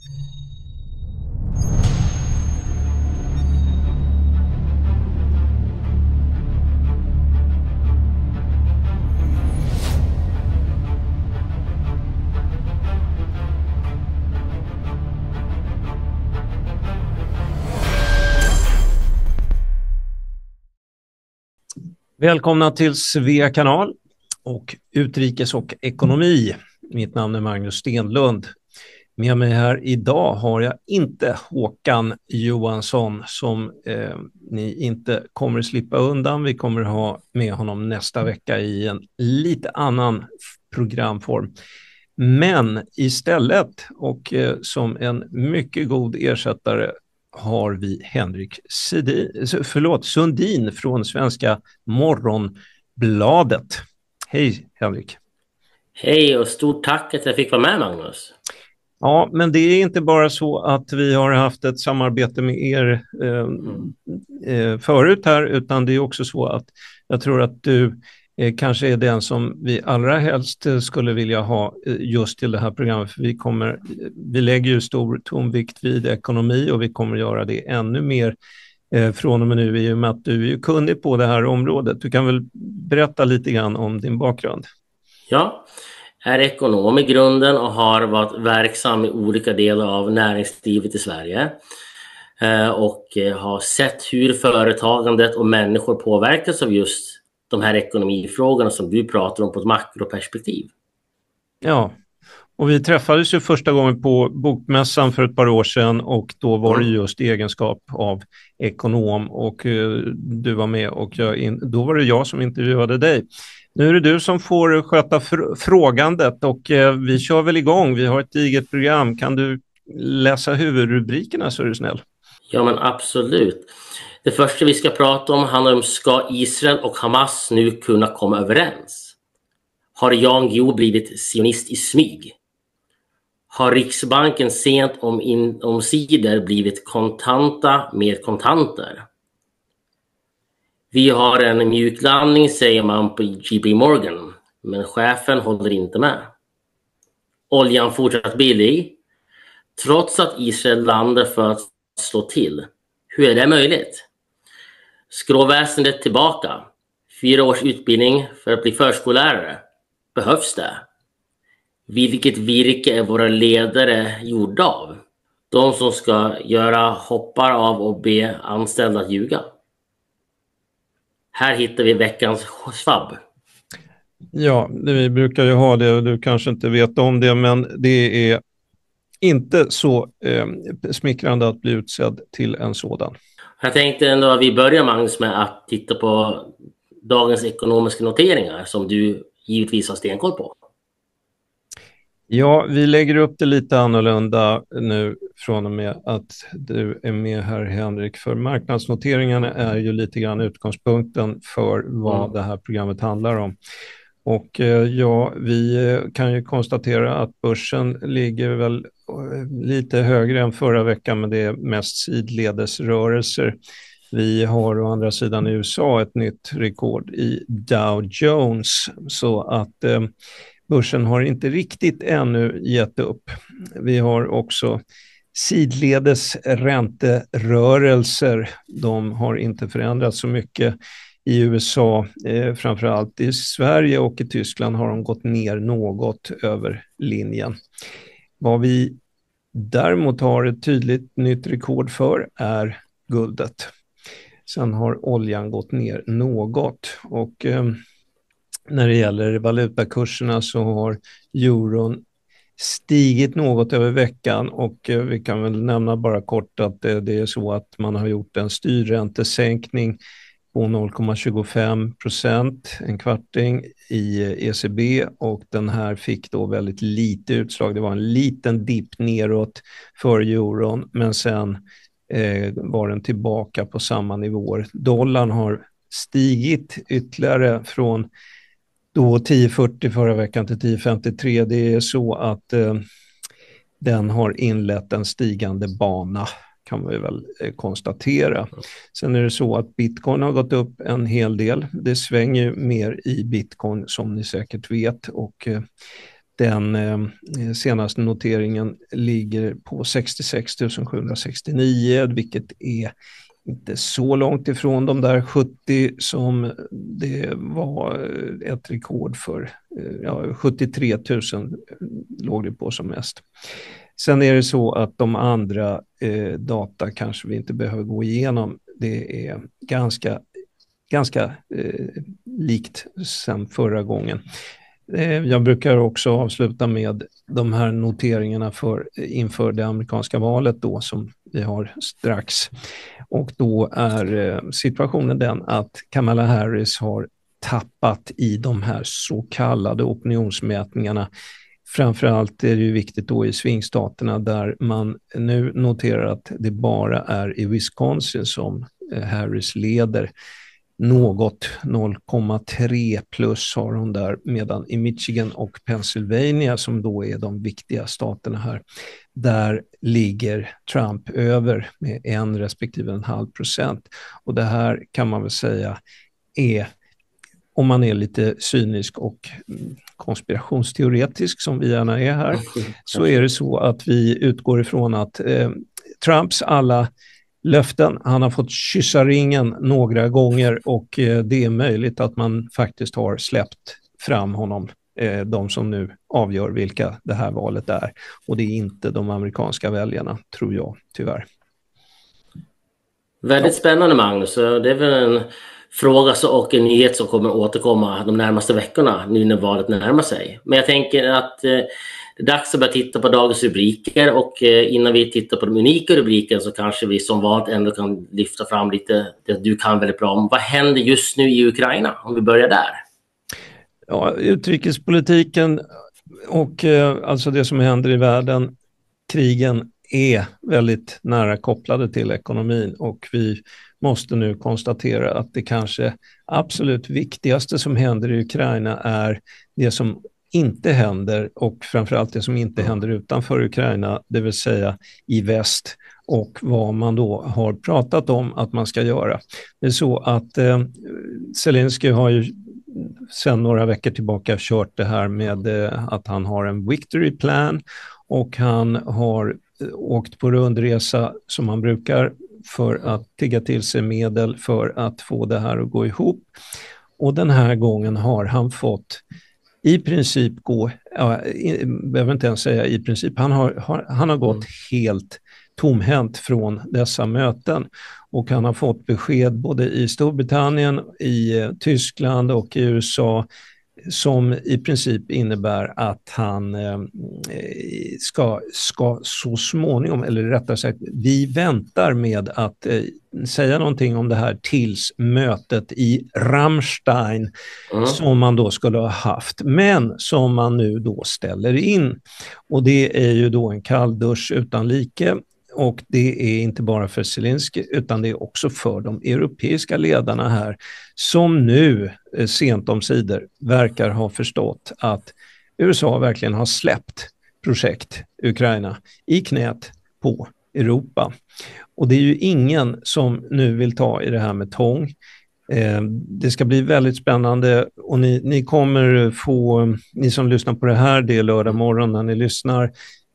Välkomna till Svea kanal och utrikes och ekonomi. Mitt namn är Magnus Stenlund. Med mig här idag har jag inte Håkan Johansson som ni inte kommer att slippa undan. Vi kommer att ha med honom nästa vecka i en lite annan programform. Men istället och som en mycket god ersättare har vi Henrik Sundin från Svenska Morgonbladet. Hej Henrik. Hej och stort tack att jag fick vara med, Magnus. Ja, men det är inte bara så att vi har haft ett samarbete med er förut här, utan det är också så att jag tror att du kanske är den som vi allra helst skulle vilja ha just till det här programmet. För vi lägger ju stor tonvikt vid ekonomi och vi kommer göra det ännu mer från och med nu i och med att du är ju kunnig på det här området. Du kan väl berätta lite grann om din bakgrund? Ja, är ekonom i grunden och har varit verksam i olika delar av näringslivet i Sverige. Och har sett hur företagandet och människor påverkas av just de här ekonomifrågorna som du pratar om på ett makroperspektiv. Ja, och vi träffades ju första gången på Bokmässan för ett par år sedan och då var det just egenskap av ekonom och du var med och då var det jag som intervjuade dig. Nu är det du som får sköta frågandet och vi kör väl igång. Vi har ett digert program. Kan du läsa huvudrubrikerna så är du snäll? Ja, men absolut. Det första vi ska prata om handlar om: ska Israel och Hamas nu kunna komma överens? Har Jan Guillou blivit sionist i smyg? Har Riksbanken sent omsider blivit kontanta med kontanter? Vi har en mjuklandning, säger man på JP Morgan, men chefen håller inte med. Oljan fortsatt billig, trots att Israel landar för att slå till. Hur är det möjligt? Skråväsendet tillbaka. 4 års utbildning för att bli förskollärare. Behövs det? Vilket virke är våra ledare gjorda av? De som ska göra hoppar av och be anställda att ljuga. Här hittar vi veckans svabb. Ja, vi brukar ju ha det och du kanske inte vet om det, men det är inte så smickrande att bli utsedd till en sådan. Jag tänkte ändå att vi börjar, Magnus, med att titta på dagens ekonomiska noteringar som du givetvis har stenkoll på. Ja, vi lägger upp det lite annorlunda nu från och med att du är med här, Henrik, för marknadsnoteringarna är ju lite grann utgångspunkten för vad det här programmet handlar om. Och ja, vi kan ju konstatera att börsen ligger väl lite högre än förra veckan, men det är mest sidledesrörelser. Vi har å andra sidan i USA ett nytt rekord i Dow Jones, så att börsen har inte riktigt ännu gett upp. Vi har också sidledes ränterörelser. De har inte förändrats så mycket i USA. Framförallt i Sverige och i Tyskland har de gått ner något över linjen. Vad vi däremot har ett tydligt nytt rekord för är guldet. Sen har oljan gått ner något och när det gäller valutakurserna så har euron stigit något över veckan och vi kan väl nämna bara kort att det är så att man har gjort en styrräntesänkning på 0,25%, en kvarting i ECB, och den här fick då väldigt lite utslag. Det var en liten dipp neråt för euron, men sen var den tillbaka på samma nivåer. Dollarn har stigit ytterligare från då 10,40 förra veckan till 10,53. Det är så att den har inlett en stigande bana, kan vi väl konstatera. Sen är det så att bitcoin har gått upp en hel del. Det svänger mer i bitcoin som ni säkert vet, och Den senaste noteringen ligger på 66 769, vilket är inte så långt ifrån de där 70 som det var ett rekord för. 73 000 låg det på som mest. Sen är det så att de andra data kanske vi inte behöver gå igenom. Det är ganska likt sen förra gången. Jag brukar också avsluta med de här noteringarna inför det amerikanska valet då som vi har strax. Och då är situationen den att Kamala Harris har tappat i de här så kallade opinionsmätningarna. Framförallt är det ju viktigt då i swingstaterna där man nu noterar att det bara är i Wisconsin som Harris leder. Något 0,3 plus har hon där, medan i Michigan och Pennsylvania som då är de viktiga staterna här, där ligger Trump över med 1 respektive 0,5%. Och det här kan man väl säga är, om man är lite cynisk och konspirationsteoretisk som vi gärna är här, så är det så att vi utgår ifrån att Trumps alla löften, han har fått kyssa ringen några gånger och det är möjligt att man faktiskt har släppt fram honom, de som nu avgör vilka det här valet är. Och det är inte de amerikanska väljarna, tror jag, tyvärr. Väldigt spännande, Magnus. Det är väl en fråga och en nyhet som kommer återkomma de närmaste veckorna nu när valet närmar sig. Men jag tänker att det är dags att börja titta på dagens rubriker, och innan vi tittar på de unika rubrikerna så kanske vi som vanligt ändå kan lyfta fram lite det du kan väldigt bra om. Vad händer just nu i Ukraina, om vi börjar där? Ja, utrikespolitiken och alltså det som händer i världen, krigen är väldigt nära kopplade till ekonomin, och vi måste nu konstatera att det kanske absolut viktigaste som händer i Ukraina är det som inte händer, och framförallt det som inte händer utanför Ukraina, det vill säga i väst, och vad man då har pratat om att man ska göra. Det är så att Zelensky har ju sedan några veckor tillbaka kört det här med att han har en victory plan, och han har åkt på rundresa som han brukar för att tigga till sig medel för att få det här att gå ihop. Och den här gången har han fått i princip behöver inte ens säga i princip, han har gått helt tomhänt från dessa möten, och han har fått besked både i Storbritannien, i Tyskland och i USA som i princip innebär att han ska så småningom, eller rättare sagt, vi väntar med att säga någonting om det här tills mötet i Rammstein som man då skulle ha haft, men som man nu då ställer in. Och det är ju då en kalldusch utan like. Och det är inte bara för Zelensky utan det är också för de europeiska ledarna här som nu sent om sidor verkar ha förstått att USA verkligen har släppt projekt Ukraina i knät på Europa. Och det är ju ingen som nu vill ta i det här med tång. Det ska bli väldigt spännande, och ni kommer få, ni som lyssnar på det här, det är lördag morgon när ni lyssnar.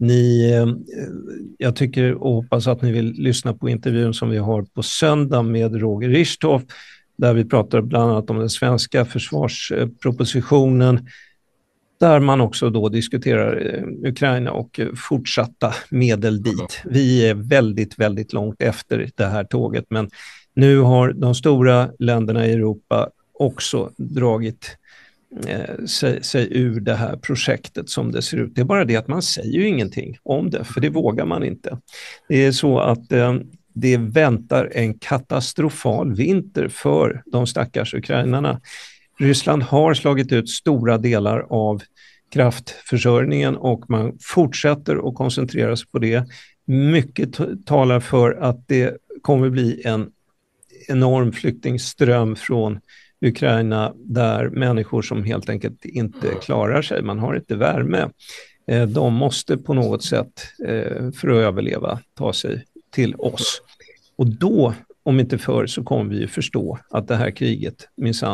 Jag tycker och hoppas att ni vill lyssna på intervjun som vi har på söndag med Roger Richthoff, där vi pratar bland annat om den svenska försvarspropositionen, där man också då diskuterar Ukraina och fortsatta medel dit. Vi är väldigt, väldigt långt efter det här tåget, men nu har de stora länderna i Europa också dragit sig ur det här projektet som det ser ut. Det är bara det att man säger ju ingenting om det, för det vågar man inte. Det är så att det väntar en katastrofal vinter för de stackars ukrainarna. Ryssland har slagit ut stora delar av kraftförsörjningen och man fortsätter att koncentrera sig på det. Mycket talar för att det kommer bli en enorm flyktingström från Ukraina, där människor som helt enkelt inte klarar sig, man har inte värme, de måste på något sätt för att överleva ta sig till oss. Och då, om inte förr, så kommer vi ju förstå att det här kriget minsann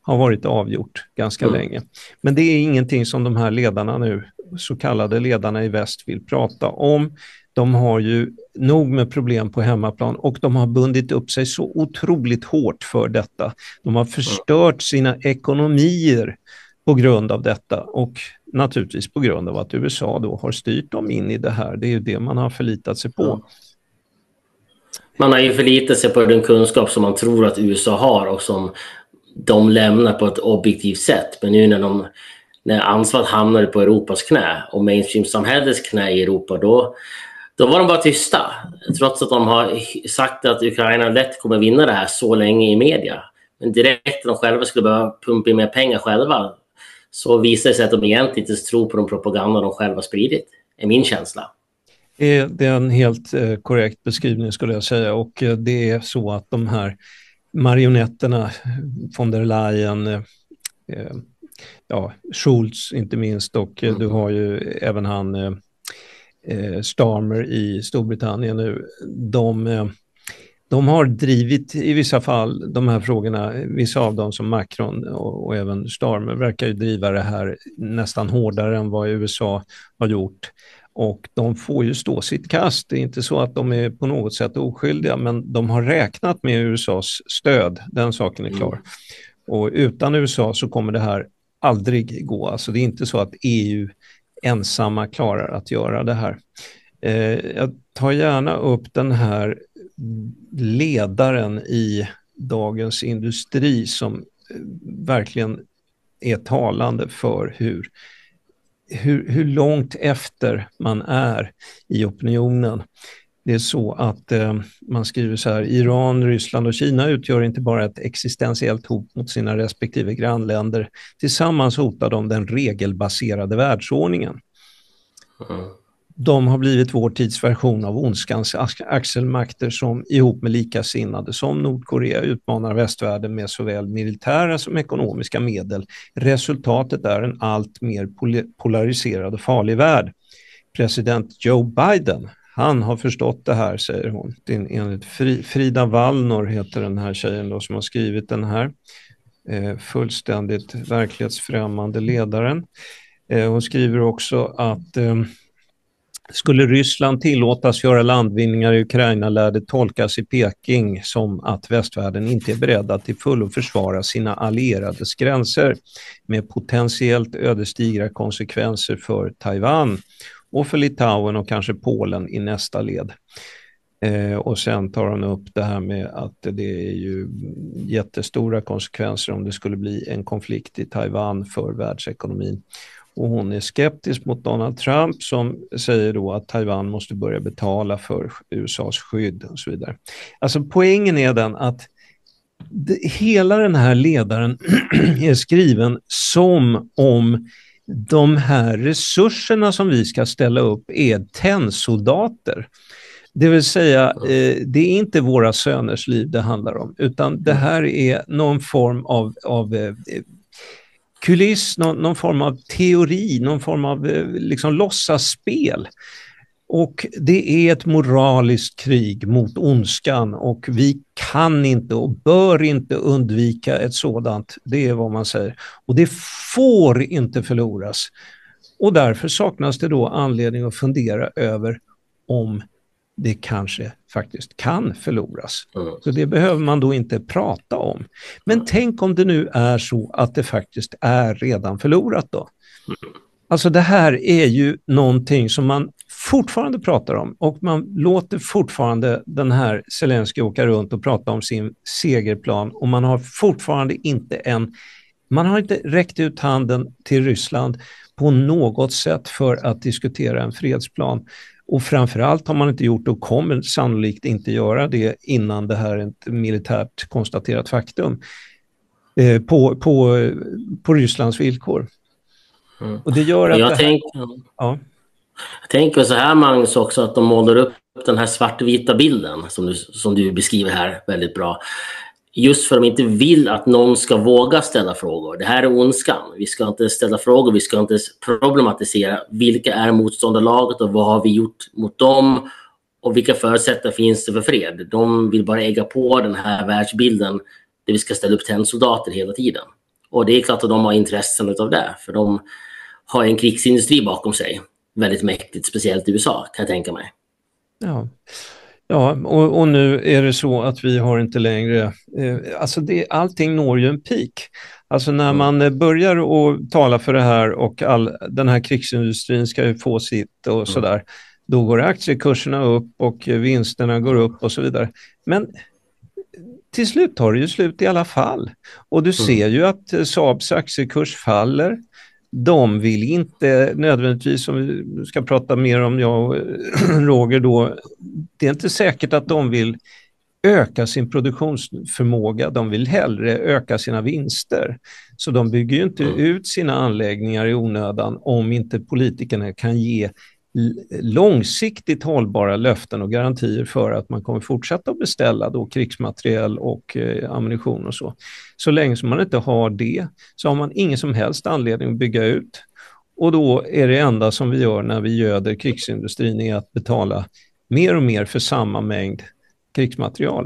har varit avgjort ganska länge. Men det är ingenting som de här ledarna nu, så kallade ledarna i väst, vill prata om. De har ju nog med problem på hemmaplan och de har bundit upp sig så otroligt hårt för detta. De har förstört sina ekonomier på grund av detta och naturligtvis på grund av att USA då har styrt dem in i det här. Det är ju det man har förlitat sig på. Man har ju förlitat sig på den kunskap som man tror att USA har och som de lämnar på ett objektivt sätt. Men nu när ansvaret hamnar på Europas knä och mainstream-samhällets knä i Europa, då var de bara tysta. Trots att de har sagt att Ukraina lätt kommer vinna det här så länge i media. Men direkt när de själva skulle behöva pumpa in mer pengar själva, så visar det sig att de egentligen inte tror på de propaganda de själva spridit, är min känsla. Det är en helt korrekt beskrivning, skulle jag säga, och det är så att de här marionetterna, von der Leyen, Schulz inte minst, och du har ju även han Starmer i Storbritannien nu, de har drivit i vissa fall de här frågorna, vissa av dem som Macron och även Starmer verkar ju driva det här nästan hårdare än vad USA har gjort. Och de får ju stå sitt kast. Det är inte så att de är på något sätt oskyldiga, men de har räknat med USAs stöd. Den saken är klar. Och utan USA så kommer det här aldrig gå. Alltså det är inte så att EU ensamma klarar att göra det här. Jag tar gärna upp den här ledaren i Dagens Industri som verkligen är talande för hur långt efter man är i opinionen. Det är så att man skriver så här: Iran, Ryssland och Kina utgör inte bara ett existentiellt hot mot sina respektive grannländer. Tillsammans hotar de den regelbaserade världsordningen. De har blivit vår tids version av ondskans axelmakter som ihop med likasinnade som Nordkorea utmanar västvärlden med såväl militära som ekonomiska medel. Resultatet är en allt mer polariserad och farlig värld. President Joe Biden, han har förstått det här, säger hon. Enligt Frida Wallnor heter den här tjejen då, som har skrivit den här fullständigt verklighetsfrämmande ledaren. Hon skriver också att skulle Ryssland tillåtas göra landvinningar i Ukraina lär det tolkas i Peking som att västvärlden inte är beredd att till fullo försvara sina allierades gränser med potentiellt ödesdigra konsekvenser för Taiwan och för Litauen och kanske Polen i nästa led. Och sen tar hon upp det här med att det är ju jättestora konsekvenser om det skulle bli en konflikt i Taiwan för världsekonomin. Och hon är skeptisk mot Donald Trump som säger då att Taiwan måste börja betala för USAs skydd och så vidare. Alltså poängen är den att hela den här ledaren är skriven som om de här resurserna som vi ska ställa upp är tennsoldater. Det vill säga, det är inte våra söners liv det handlar om, utan det här är någon form av kuliss, någon form av teori, någon form av liksom låtsasspel. Och det är ett moraliskt krig mot ondskan och vi kan inte och bör inte undvika ett sådant, det är vad man säger. Och det får inte förloras. Och därför saknas det då anledning att fundera över om det kanske faktiskt kan förloras. Så det behöver man då inte prata om. Men tänk om det nu är så att det faktiskt är redan förlorat då. Alltså det här är ju någonting som man fortfarande pratar om och man låter fortfarande den här Zelensky åka runt och prata om sin segerplan och man har fortfarande man har inte räckt ut handen till Ryssland på något sätt för att diskutera en fredsplan. Och framförallt har man inte gjort och kommer sannolikt inte göra det innan det här är ett militärt konstaterat faktum på Rysslands villkor. Och det gör att jag tänker så här, Magnus, också att de målar upp den här svartvita bilden som du beskriver här väldigt bra. Just för att de inte vill att någon ska våga ställa frågor. Det här är ondskan. Vi ska inte ställa frågor, vi ska inte problematisera vilka är motståndarlaget och vad har vi gjort mot dem och vilka förutsättningar finns det för fred. De vill bara äga på den här världsbilden där vi ska ställa upp tennsoldater hela tiden. Och det är klart att de har intressen av det, för de har en krigsindustri bakom sig. Väldigt mäktigt, speciellt i USA, kan jag tänka mig. Ja. Ja, och nu är det så att vi har inte längre, alltså allting når ju en peak. Alltså när man börjar att tala för det här och den här krigsindustrin ska ju få sitt och sådär, då går aktiekurserna upp och vinsterna går upp och så vidare. Men till slut tar det ju slut i alla fall. Och du ser ju att Saabs aktiekurs faller. De vill inte nödvändigtvis, som vi ska prata mer om, jag och Roger då, det är inte säkert att de vill öka sin produktionsförmåga, de vill hellre öka sina vinster. Så de bygger ju inte ut sina anläggningar i onödan om inte politikerna kan ge långsiktigt hållbara löften och garantier för att man kommer fortsätta att beställa då krigsmateriel och ammunition och så. Så länge som man inte har det så har man ingen som helst anledning att bygga ut. Och då är det enda som vi gör när vi göder krigsindustrin är att betala mer och mer för samma mängd krigsmaterial.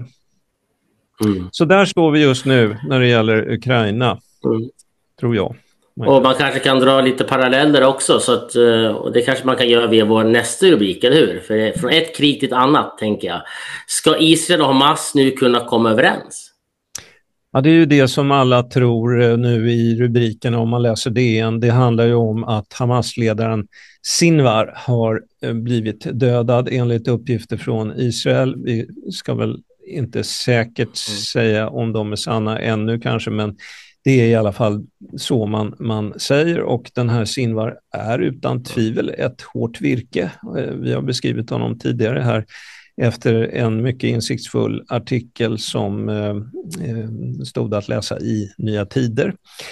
Så där står vi just nu när det gäller Ukraina, tror jag. Och man kanske kan dra lite paralleller också, så att, och det kanske man kan göra via vår nästa rubrik, eller hur? För från ett krig till ett annat, tänker jag. Ska Israel och Hamas nu kunna komma överens? Ja, det är ju det som alla tror nu i rubriken om man läser DN. Det handlar ju om att Hamas-ledaren Sinwar har blivit dödad enligt uppgifter från Israel. Vi ska väl inte säkert säga om de är sanna ännu kanske, men det är i alla fall så man säger, och den här Sinwar är utan tvivel ett hårt virke. Vi har beskrivit honom tidigare här efter en mycket insiktsfull artikel som stod att läsa i Nya Tider.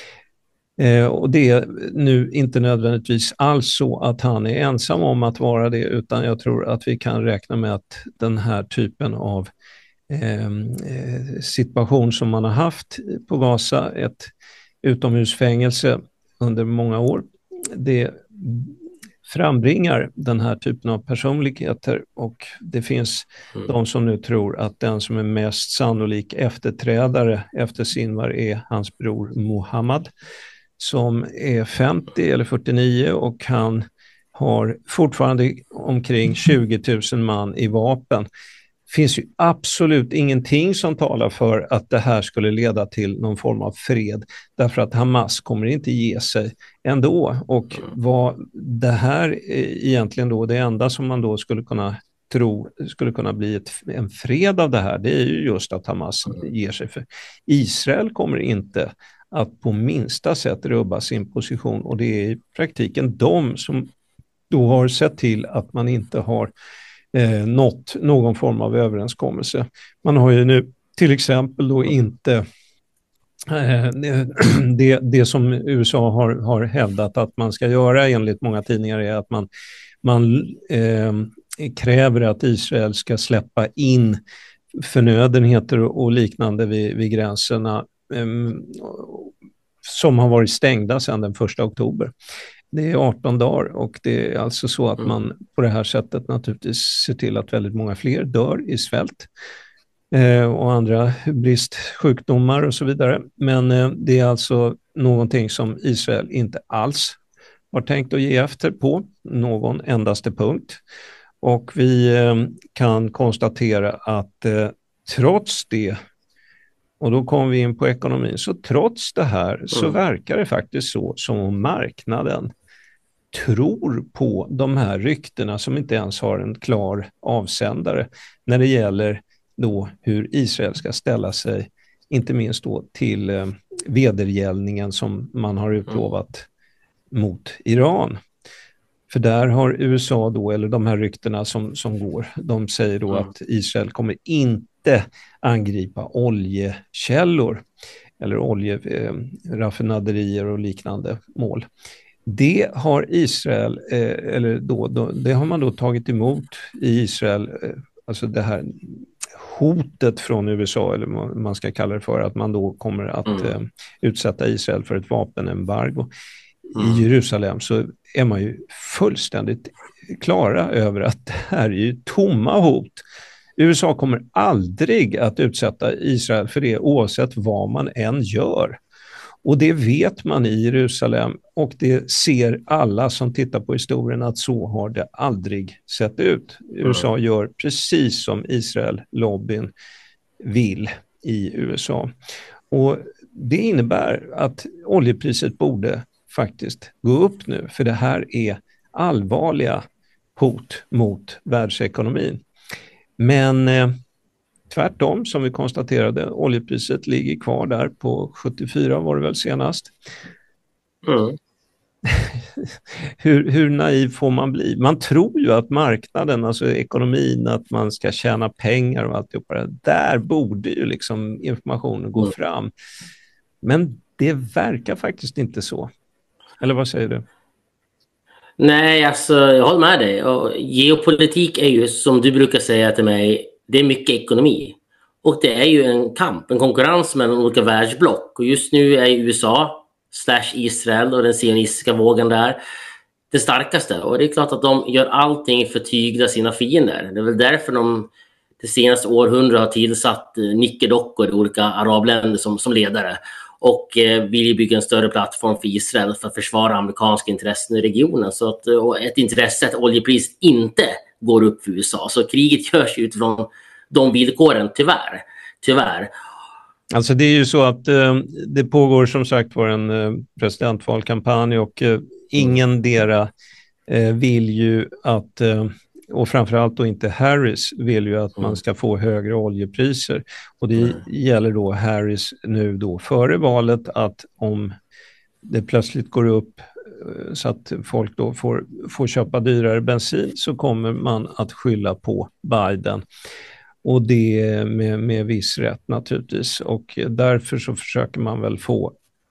Och det är nu inte nödvändigtvis alls så att han är ensam om att vara det, utan jag tror att vi kan räkna med att den här typen av situation som man har haft på Gaza, ett utomhusfängelse under många år, det frambringar den här typen av personligheter, och det finns de som nu tror att den som är mest sannolik efterträdare efter Sinwar är hans bror Mohammad, som är 50 eller 49, och han har fortfarande omkring 20 000 man i vapen. Finns ju absolut ingenting som talar för att det här skulle leda till någon form av fred, därför att Hamas kommer inte ge sig ändå. Och vad det här egentligen då, det enda som man då skulle kunna tro skulle kunna bli en fred av det här, det är ju just att Hamas ger sig. För Israel kommer inte att på minsta sätt rubba sin position, och det är i praktiken de som då har sett till att man inte har nått någon form av överenskommelse. Man har ju nu till exempel då inte det som USA har hävdat att man ska göra enligt många tidningar är att man kräver att Israel ska släppa in förnödenheter och liknande vid gränserna som har varit stängda sedan den 1 oktober. Det är 18 dagar, och det är alltså så att man på det här sättet naturligtvis ser till att väldigt många fler dör i svält och andra bristsjukdomar och så vidare. Men det är alltså någonting som Israel inte alls har tänkt att ge efter på någon endaste punkt. Och vi kan konstatera att trots det, och då kommer vi in på ekonomin, så trots det här så verkar det faktiskt så som om marknaden tror på de här ryktena som inte ens har en klar avsändare när det gäller då hur Israel ska ställa sig, inte minst då till vedergällningen som man har utlovat mot Iran. För där har USA då, eller de här ryktena som går, de säger då att Israel kommer inte angripa oljekällor eller oljeraffinaderier och liknande mål. Det har Israel, eller det har man då tagit emot i Israel, alltså det här hotet från USA, eller vad man ska kalla det för, att man då kommer att utsätta Israel för ett vapenembargo. I Jerusalem så är man ju fullständigt klara över att det här är ju tomma hot. USA kommer aldrig att utsätta Israel för det, oavsett vad man än gör. Och det vet man i Jerusalem och det ser alla som tittar på historien att så har det aldrig sett ut. USA gör precis som Israel-lobbyn vill i USA. Och det innebär att oljepriset borde faktiskt gå upp nu, för det här är allvarliga hot mot världsekonomin. Men tvärtom, som vi konstaterade, oljepriset ligger kvar där på 74 var det väl senast. Hur naiv får man bli? Man tror ju att marknaden, alltså ekonomin, att man ska tjäna pengar och allt det där borde ju liksom informationen gå fram. Men det verkar faktiskt inte så. Eller vad säger du? Nej, alltså jag håller med dig. Och geopolitik är ju, som du brukar säga till mig, det är mycket ekonomi. Och det är ju en kamp, en konkurrens mellan olika världsblock. Och just nu är USA / Israel och den sionistiska vågen där det starkaste. Och det är klart att de gör allting för att tygla sina fiender. Det är väl därför de det senaste århundradet har tillsatt nickedockor i olika arabländer som ledare. Och vill bygga en större plattform för Israel för att försvara amerikanska intressen i regionen. Så att, och ett intresse att oljepriset inte går upp för USA. Så kriget görs utifrån de villkoren, tyvärr. Alltså det är ju så att det pågår som sagt var en presidentvalkampanj och ingendera vill ju att, och framförallt då inte Harris vill ju att man ska få högre oljepriser. Och det gäller då Harris nu då före valet, att om det plötsligt går upp så att folk då får köpa dyrare bensin, så kommer man att skylla på Biden. Och det med viss rätt naturligtvis. Och därför så försöker man väl få,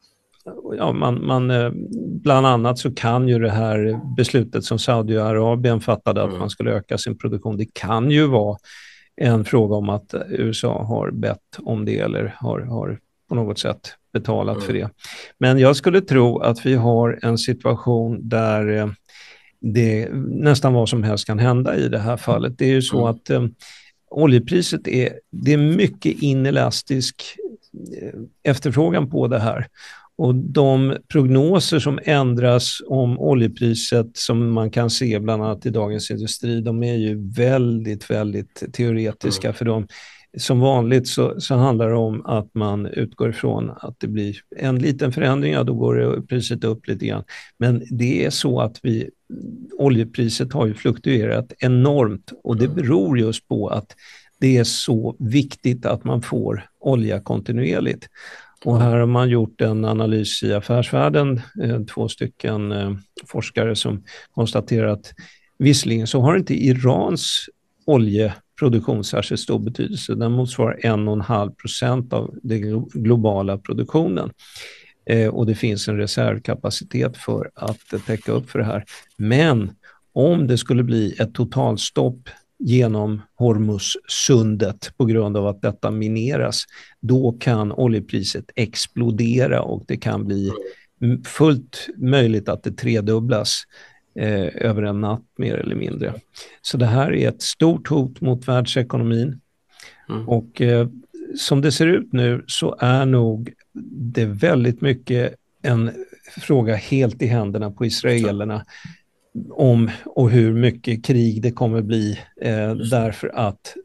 bland annat så kan ju det här beslutet som Saudiarabien fattade att man skulle öka sin produktion, det kan ju vara en fråga om att USA har bett om det eller har på något sätt betalat för det. Men jag skulle tro att vi har en situation där det nästan vad som helst kan hända i det här fallet. Det är ju så att oljepriset det är mycket inelastisk efterfrågan på det här. Och de prognoser som ändras om oljepriset som man kan se bland annat i Dagens Industri, de är ju väldigt, väldigt teoretiska. För dem. Som vanligt så handlar det om att man utgår ifrån att det blir en liten förändring, då går priset upp lite grann. Men det är så att oljepriset har ju fluktuerat enormt, och det beror just på att det är så viktigt att man får olja kontinuerligt. Och här har man gjort en analys i Affärsvärlden, 2 stycken forskare som konstaterar att visserligen så har inte Irans oljeproduktion särskilt stor betydelse. Den motsvarar 1,5% av den globala produktionen. Och det finns en reservkapacitet för att täcka upp för det här. Men om det skulle bli ett totalstopp genom Hormuzsundet på grund av att detta mineras, då kan oljepriset explodera och det kan bli fullt möjligt att det tredubblas över en natt mer eller mindre. Så det här är ett stort hot mot världsekonomin. Och som det ser ut nu så är nog det väldigt mycket en fråga helt i händerna på israelerna om och hur mycket krig det kommer bli, därför att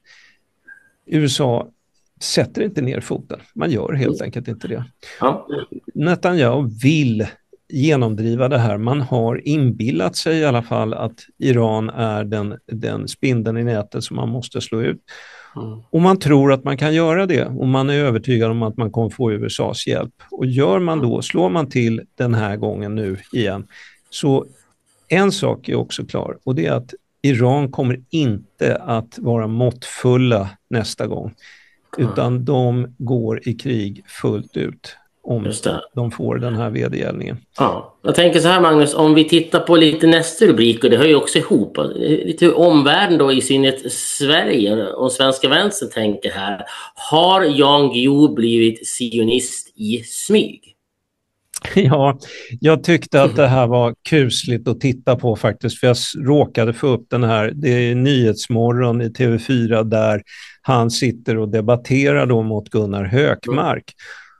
USA sätter inte ner foten. Man gör helt enkelt inte det. Netanyahu vill genomdriva det här. Man har inbillat sig i alla fall att Iran är den spindeln i nätet som man måste slå ut. Och man tror att man kan göra det, och man är övertygad om att man kommer få USAs hjälp. Och slår man till den här gången nu igen, så en sak är också klar, och det är att Iran kommer inte att vara måttfulla nästa gång, utan de går i krig fullt ut om de får den här vedergällningen. Ja, jag tänker så här, Magnus, om vi tittar på lite nästa rubrik, och det hör ju också ihop lite hur omvärlden då, i synnerhet Sverige och svenska vänstern tänker här. Har Jan Guillou blivit sionist i smyg? Ja, jag tyckte att det här var kusligt att titta på faktiskt, för jag råkade få upp den här, det är Nyhetsmorgon i TV4 där han sitter och debatterar då mot Gunnar Hökmark.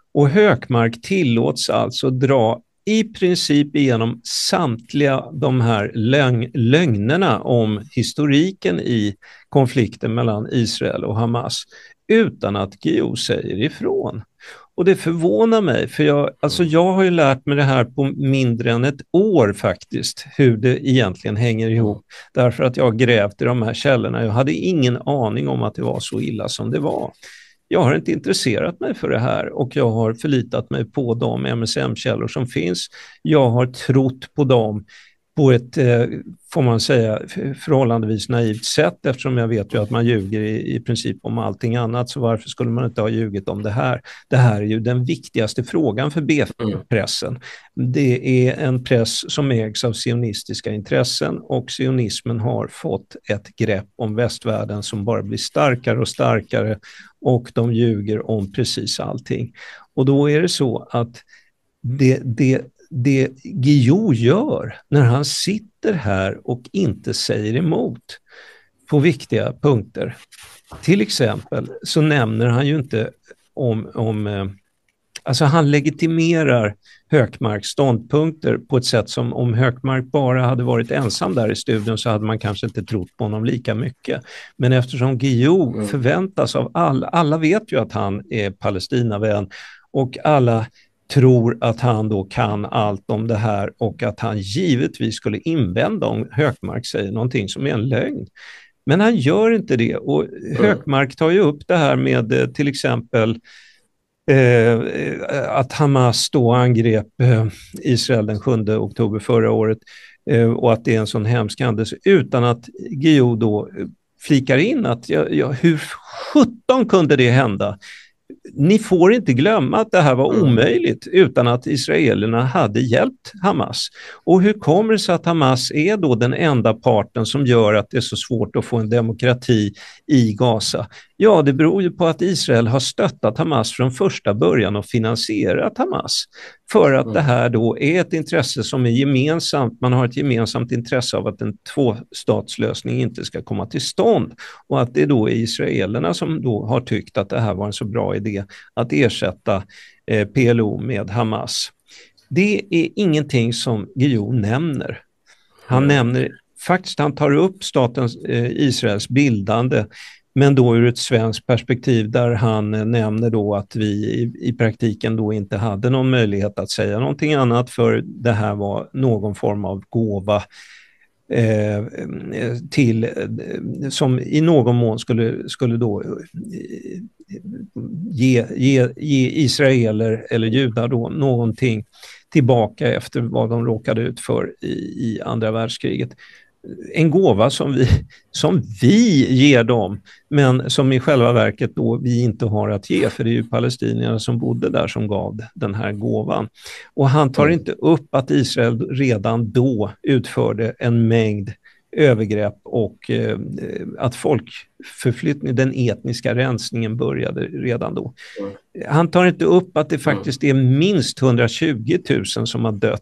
Och Hökmark tillåts alltså dra i princip igenom samtliga de här lögnerna om historiken i konflikten mellan Israel och Hamas utan att Guillou säger ifrån. Och det förvånar mig, för jag har ju lärt mig det här på mindre än ett år faktiskt, hur det egentligen hänger ihop. Därför att jag har grävt i de här källorna. Jag hade ingen aning om att det var så illa som det var. Jag har inte intresserat mig för det här och jag har förlitat mig på de MSM-källor som finns. Jag har trott på dem på ett, får man säga, förhållandevis naivt sätt, eftersom jag vet ju att man ljuger i princip om allting annat, så varför skulle man inte ha ljugit om det här? Det här är ju den viktigaste frågan för B-pressen. Det är en press som ägs av sionistiska intressen och sionismen har fått ett grepp om västvärlden som bara blir starkare och starkare och de ljuger om precis allting. Och då är det så att det Guillou gör när han sitter här och inte säger emot på viktiga punkter. Till exempel så nämner han ju inte alltså han legitimerar Hökmarks ståndpunkter på ett sätt som om Hökmark bara hade varit ensam där i studion så hade man kanske inte trott på honom lika mycket. Men eftersom Guillou förväntas av alla vet ju att han är Palestinavän och alla tror att han då kan allt om det här och att han givetvis skulle invända om Hökmark säger någonting som är en lögn. Men han gör inte det och Hökmark tar ju upp det här med till exempel att Hamas då angrep Israel den 7 oktober förra året och att det är en sån hemsk händelse utan att Guillou då flikar in att hur 17 kunde det hända? Ni får inte glömma att det här var omöjligt utan att israelerna hade hjälpt Hamas. Och hur kommer det sig att Hamas är då den enda parten som gör att det är så svårt att få en demokrati i Gaza? Ja, det beror ju på att Israel har stöttat Hamas från första början och finansierat Hamas. För att det här då är ett intresse som är gemensamt. Man har ett gemensamt intresse av att en tvåstatslösning inte ska komma till stånd. Och att det då är israelerna som då har tyckt att det här var en så bra idé att ersätta PLO med Hamas. Det är ingenting som Guillou nämner. Han nämner, faktiskt han tar upp staten Israels bildande, men då ur ett svenskt perspektiv där han nämner då att vi i praktiken då inte hade någon möjlighet att säga någonting annat för det här var någon form av gåva som i någon mån skulle då ge israeler eller judar då någonting tillbaka efter vad de råkade ut för i andra världskriget. En gåva som vi ger dem, men som i själva verket då vi inte har att ge, för det är ju palestinierna som bodde där som gav den här gåvan. Och han tar inte upp att Israel redan då utförde en mängd övergrepp och att folkförflyttning, den etniska rensningen började redan då. Han tar inte upp att det faktiskt är minst 120 000 som har dött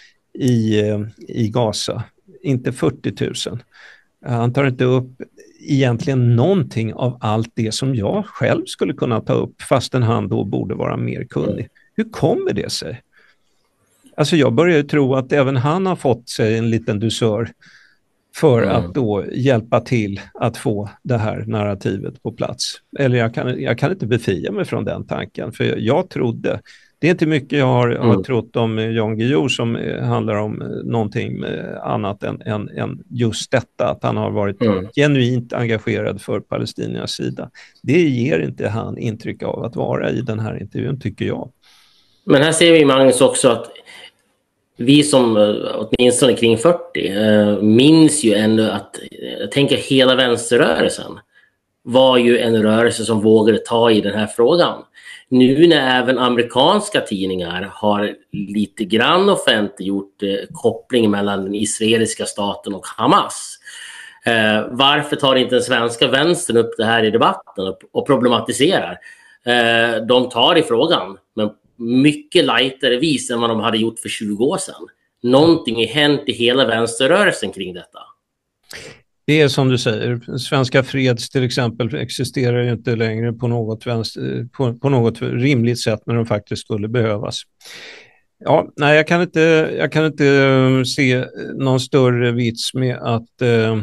i Gaza. Inte 40 000. Han tar inte upp egentligen någonting av allt det som jag själv skulle kunna ta upp fastän han då borde vara mer kunnig. Hur kommer det sig? Alltså jag börjar tro att även han har fått sig en liten dusör för att då hjälpa till att få det här narrativet på plats. Eller jag kan inte befria mig från den tanken, för jag trodde. Det är inte mycket jag har trott om Jan Guillou som handlar om någonting annat än just detta, att han har varit genuint engagerad för palestiniernas sida. Det ger inte han intryck av att vara i den här intervjun, tycker jag. Men här ser vi, Magnus, också att vi som åtminstone kring 40 minns ju ändå att, jag tänker hela vänsterrörelsen var ju en rörelse som vågade ta i den här frågan. Nu när även amerikanska tidningar har lite grann offentliggjort kopplingen mellan den israeliska staten och Hamas. Varför tar inte den svenska vänstern upp det här i debatten och problematiserar? De tar i frågan, men mycket lightare vis än vad de hade gjort för 20 år sedan. Någonting är hänt i hela vänsterrörelsen kring detta. Det är som du säger, Svenska Freds till exempel existerar ju inte längre på något rimligt sätt när de faktiskt skulle behövas. Ja, nej, jag kan inte se någon större vits med att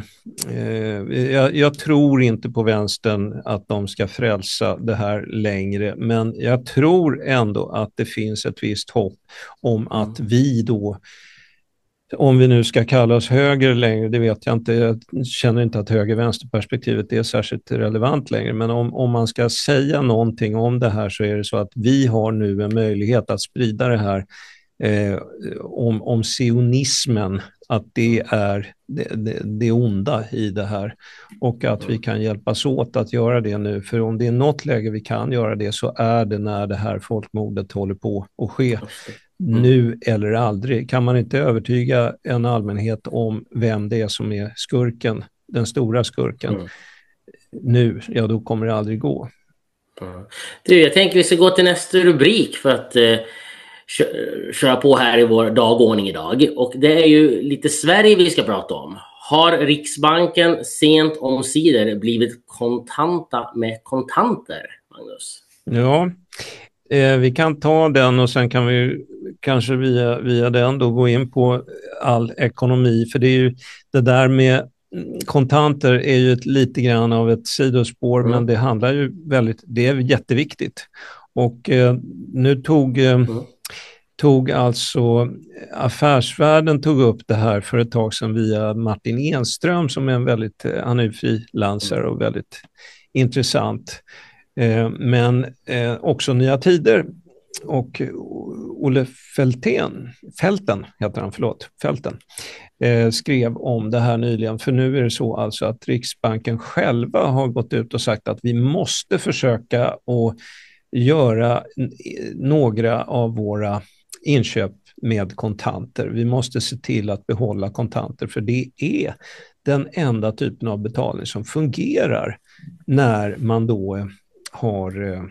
jag tror inte på vänstern att de ska frälsa det här längre, men jag tror ändå att det finns ett visst hopp om att vi då, om vi nu ska kalla oss höger längre, det vet jag inte, jag känner inte att höger-vänsterperspektivet är särskilt relevant längre, men om man ska säga någonting om det här så är det så att vi har nu en möjlighet att sprida det här om sionismen, att det är det onda i det här och att vi kan hjälpas åt att göra det nu, för om det är något läge vi kan göra det så är det när det här folkmordet håller på att ske. Nu eller aldrig. Kan man inte övertyga en allmänhet om vem det är som är skurken, den stora skurken, nu, ja då kommer det aldrig gå. Du, jag tänker vi ska gå till nästa rubrik för att köra på här i vår dagordning idag. Och det är ju lite Sverige vi ska prata om. Har Riksbanken sent omsider blivit kontanta med kontanter, Magnus? Ja, vi kan ta den och sen kan vi kanske via den då gå in på all ekonomi, för det är ju det där med kontanter är ju lite grann av ett sidospår, men det handlar ju det är jätteviktigt. Och nu tog alltså Affärsvärlden tog upp det här för ett tag sedan via Martin Enström som är han är frilansare och väldigt intressant. Men också Nya Tider och Olle Fälten skrev om det här nyligen, för nu är det så alltså att Riksbanken själva har gått ut och sagt att vi måste försöka att göra några av våra inköp med kontanter. Vi måste se till att behålla kontanter, för det är den enda typen av betalning som fungerar när man då har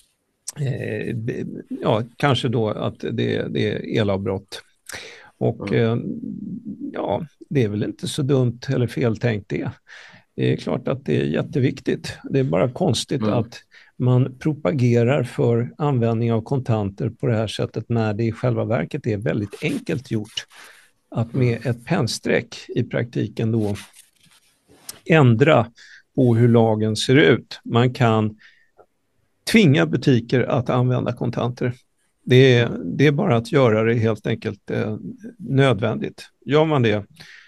kanske då att det är elavbrott. Och det är väl inte så dumt eller feltänkt det. Det är klart att det är jätteviktigt. Det är bara konstigt att man propagerar för användning av kontanter på det här sättet när det i själva verket är väldigt enkelt gjort att med ett pennstreck i praktiken då ändra på hur lagen ser ut. Man kan tvinga butiker att använda kontanter. Det är bara att göra det helt enkelt nödvändigt. Gör man det,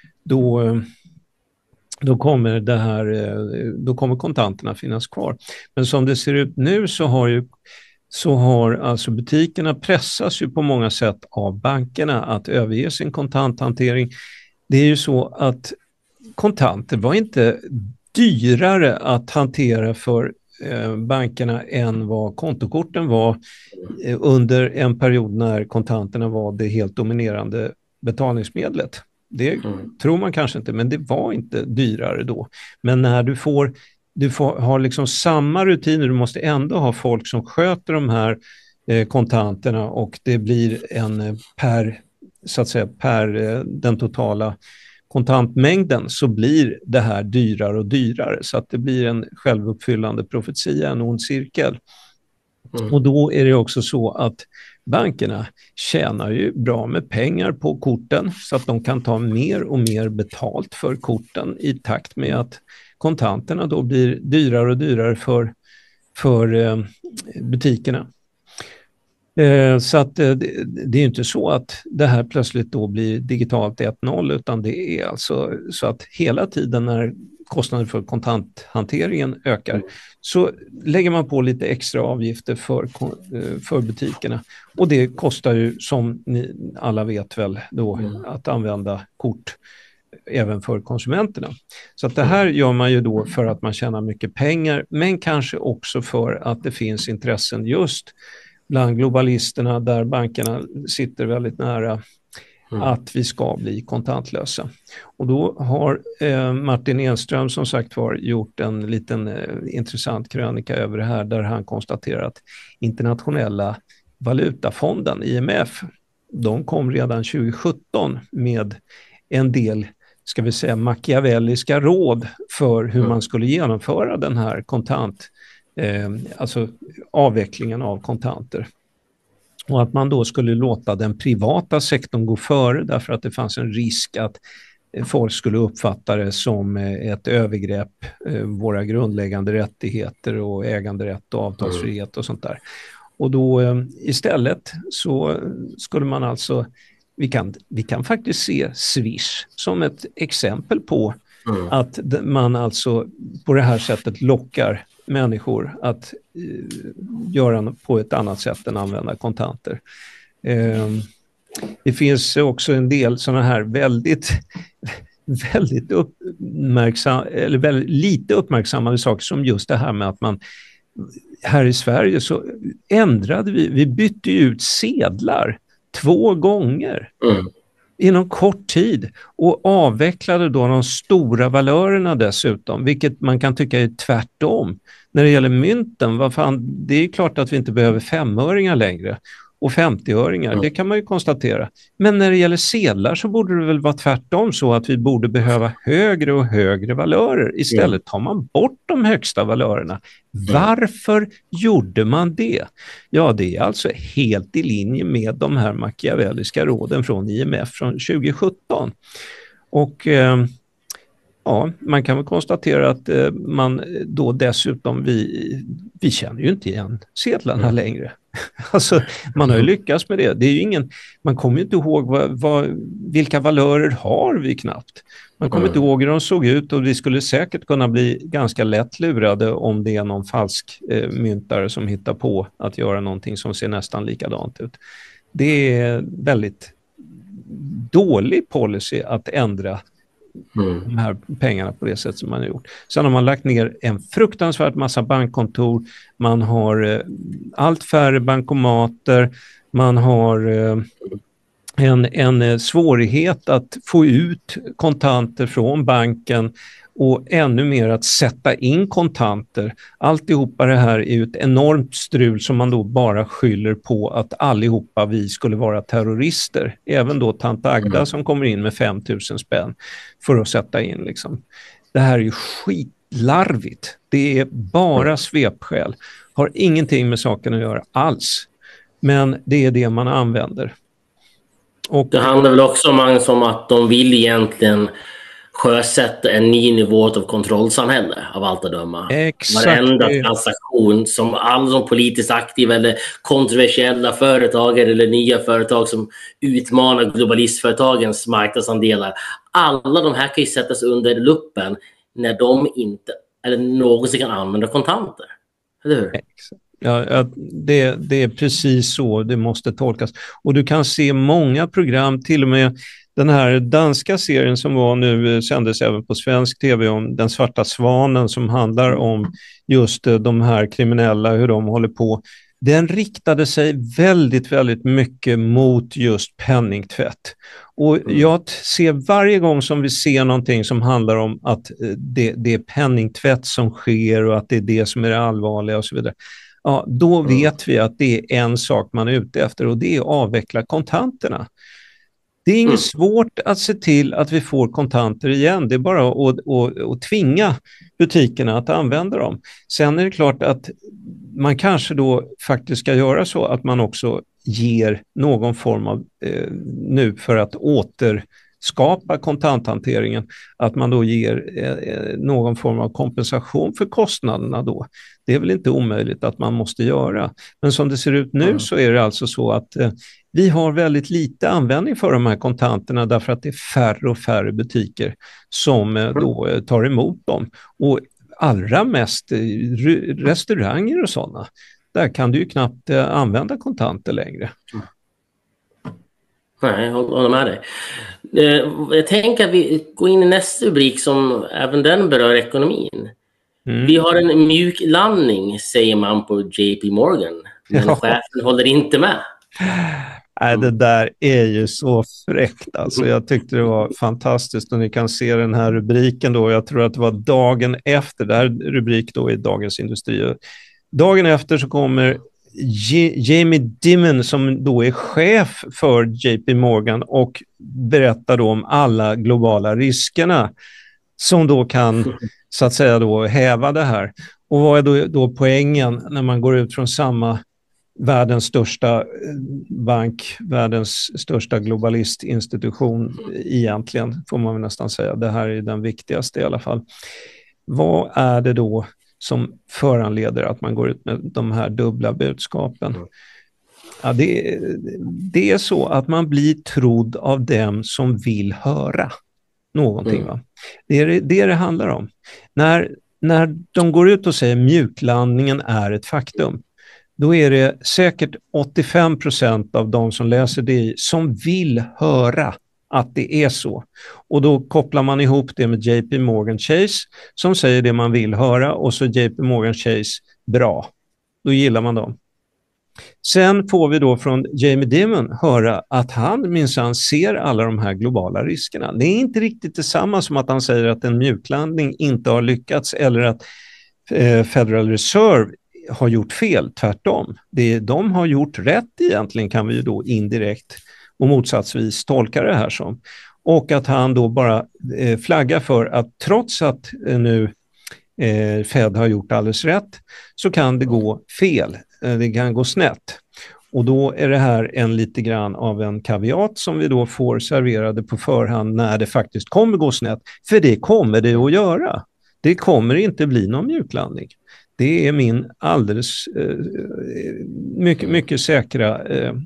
då kommer kontanterna finnas kvar. Men som det ser ut nu så har alltså butikerna pressas ju på många sätt av bankerna att överge sin kontanthantering. Det är ju så att kontanter var inte dyrare att hantera för bankerna än vad kontokorten var under en period när kontanterna var det helt dominerande betalningsmedlet. Det tror man kanske inte, men det var inte dyrare då. Men när du har liksom samma rutiner, du måste ändå ha folk som sköter de här kontanterna, och det blir en per den totala kontantmängden, så blir det här dyrare och dyrare, så att det blir en självuppfyllande profetia, en ond cirkel. Och då är det också så att bankerna tjänar ju bra med pengar på korten, så att de kan ta mer och mer betalt för korten i takt med att kontanterna då blir dyrare och dyrare för butikerna. Så att det är inte så att det här plötsligt då blir digitalt 1.0, utan det är alltså så att hela tiden när kostnaden för kontanthanteringen ökar så lägger man på lite extra avgifter för butikerna, och det kostar ju, som ni alla vet väl då, att använda kort även för konsumenterna. Så att det här gör man ju då för att man tjänar mycket pengar, men kanske också för att det finns intressen just bland globalisterna, där bankerna sitter väldigt nära att vi ska bli kontantlösa. Och då har Martin Enström som sagt gjort en liten intressant krönika över det här, där han konstaterar att internationella valutafonden, IMF, de kom redan 2017 med en del ska vi säga, machiavelliska råd för hur man skulle genomföra den här alltså avvecklingen av kontanter. Och att man då skulle låta den privata sektorn gå före därför att det fanns en risk att folk skulle uppfatta det som ett övergrepp, våra grundläggande rättigheter och äganderätt och avtalsfrihet och sånt där. Och då istället så skulle man alltså, vi kan faktiskt se Swish som ett exempel på att man alltså på det här sättet lockar människor att göra på ett annat sätt än använda kontanter. Det finns också en del sådana här väldigt väldigt lite uppmärksammade saker som just det här med att man här i Sverige så ändrade vi bytte ut sedlar 2 gånger inom kort tid och avvecklade då de stora valörerna dessutom, vilket man kan tycka är tvärtom. När det gäller mynten, det är klart att vi inte behöver 5-öringar längre och 50-öringar, det kan man ju konstatera. Men när det gäller sedlar så borde det väl vara tvärtom så att vi borde behöva högre och högre valörer. Istället tar man bort de högsta valörerna. Varför gjorde man det? Ja, det är alltså helt i linje med de här machiavelliska råden från IMF från 2017. Och ja, man kan väl konstatera att man då dessutom, vi känner ju inte igen sedlarna längre. Alltså, man har ju lyckats med det. Det är ju man kommer ju inte ihåg vilka valörer har vi knappt. Man kommer inte ihåg hur de såg ut och vi skulle säkert kunna bli ganska lätt lurade om det är någon falsk myntare som hittar på att göra någonting som ser nästan likadant ut. Det är väldigt dålig policy att ändra de här pengarna på det sätt som man har gjort. Sen har man lagt ner en fruktansvärt massa bankkontor, man har allt färre bankomater, man har en svårighet att få ut kontanter från banken och ännu mer att sätta in kontanter. Alltihopa det här är ju ett enormt strul som man då bara skyller på att allihopa vi skulle vara terrorister. Även då tant Agda som kommer in med 5 000 spänn för att sätta in liksom. Det här är ju skitlarvigt. Det är bara svepskäl. Har ingenting med saken att göra alls. Men det är det man använder. Och det handlar väl också om att de vill egentligen sjösätta en ny nivå av kontrollsamhälle av allt att döma. Exakt. Varenda transaktion som alla de politiskt aktiva eller kontroversiella företagare eller nya företag som utmanar globalistföretagens marknadsandelar. Alla de här kan ju sättas under luppen när de inte eller någonsin kan använda kontanter. Eller hur? Exakt. Ja, det är precis så det måste tolkas. Och du kan se många program, till och med den här danska serien som var nu sändes även på svensk tv om Den svarta svanen som handlar om just de här kriminella, hur de håller på. Den riktade sig väldigt, väldigt mycket mot just penningtvätt. Och jag ser varje gång som vi ser någonting som handlar om att det är penningtvätt som sker och att det är det som är det allvarliga och så vidare. Ja, då vet vi att det är en sak man är ute efter och det är att avveckla kontanterna. Det är inget svårt att se till att vi får kontanter igen. Det är bara att tvinga butikerna att använda dem. Sen är det klart att man kanske då faktiskt ska göra så att man också ger någon form av, nu för att återskapa kontanthanteringen, att man då ger någon form av kompensation för kostnaderna då. Det är väl inte omöjligt att man måste göra. Men som det ser ut nu så är det alltså så att vi har väldigt lite användning för de här kontanterna därför att det är färre och färre butiker som då tar emot dem. Och allra mest restauranger och sådana. Där kan du ju knappt använda kontanter längre. Nej, jag håller med dig. Jag tänker att vi går in i nästa rubrik som även den berör ekonomin. Vi har en mjuk landning, säger man på JP Morgan. Men chefen håller inte med. Nej, det där är ju så fräckt. Alltså, jag tyckte det var fantastiskt och ni kan se den här rubriken då. Jag tror att det var dagen efter, det här rubrik då i Dagens Industri. Dagen efter så kommer Jamie Dimon som då är chef för JP Morgan och berättar då om alla globala riskerna som då kan så att säga då häva det här. Och vad är då poängen när man går ut från samma världens största bank, världens största globalistinstitution egentligen, får man väl nästan säga. Det här är den viktigaste i alla fall. Vad är det då som föranleder att man går ut med de här dubbla budskapen? Ja, det är så att man blir trodd av dem som vill höra någonting. Va? Det är det handlar om. När de går ut och säger mjuklandningen är ett faktum, då är det säkert 85% av de som läser det som vill höra att det är så. Och då kopplar man ihop det med JP Morgan Chase som säger det man vill höra, och så JP Morgan Chase, bra. Då gillar man dem. Sen får vi då från Jamie Dimon höra att han minsann ser alla de här globala riskerna. Det är inte riktigt detsamma som att han säger att en mjuklandning inte har lyckats eller att Federal Reserve har gjort fel, tvärtom. De har gjort rätt egentligen, kan vi ju då indirekt och motsatsvis tolka det här som. Och att han då bara flaggar för att trots att nu Fed har gjort alldeles rätt så kan det gå fel, det kan gå snett. Och då är det här en lite grann av en kaviat som vi då får serverade på förhand när det faktiskt kommer gå snett. För det kommer det att göra. Det kommer inte bli någon mjuklandning. Det är min alldeles mycket säkra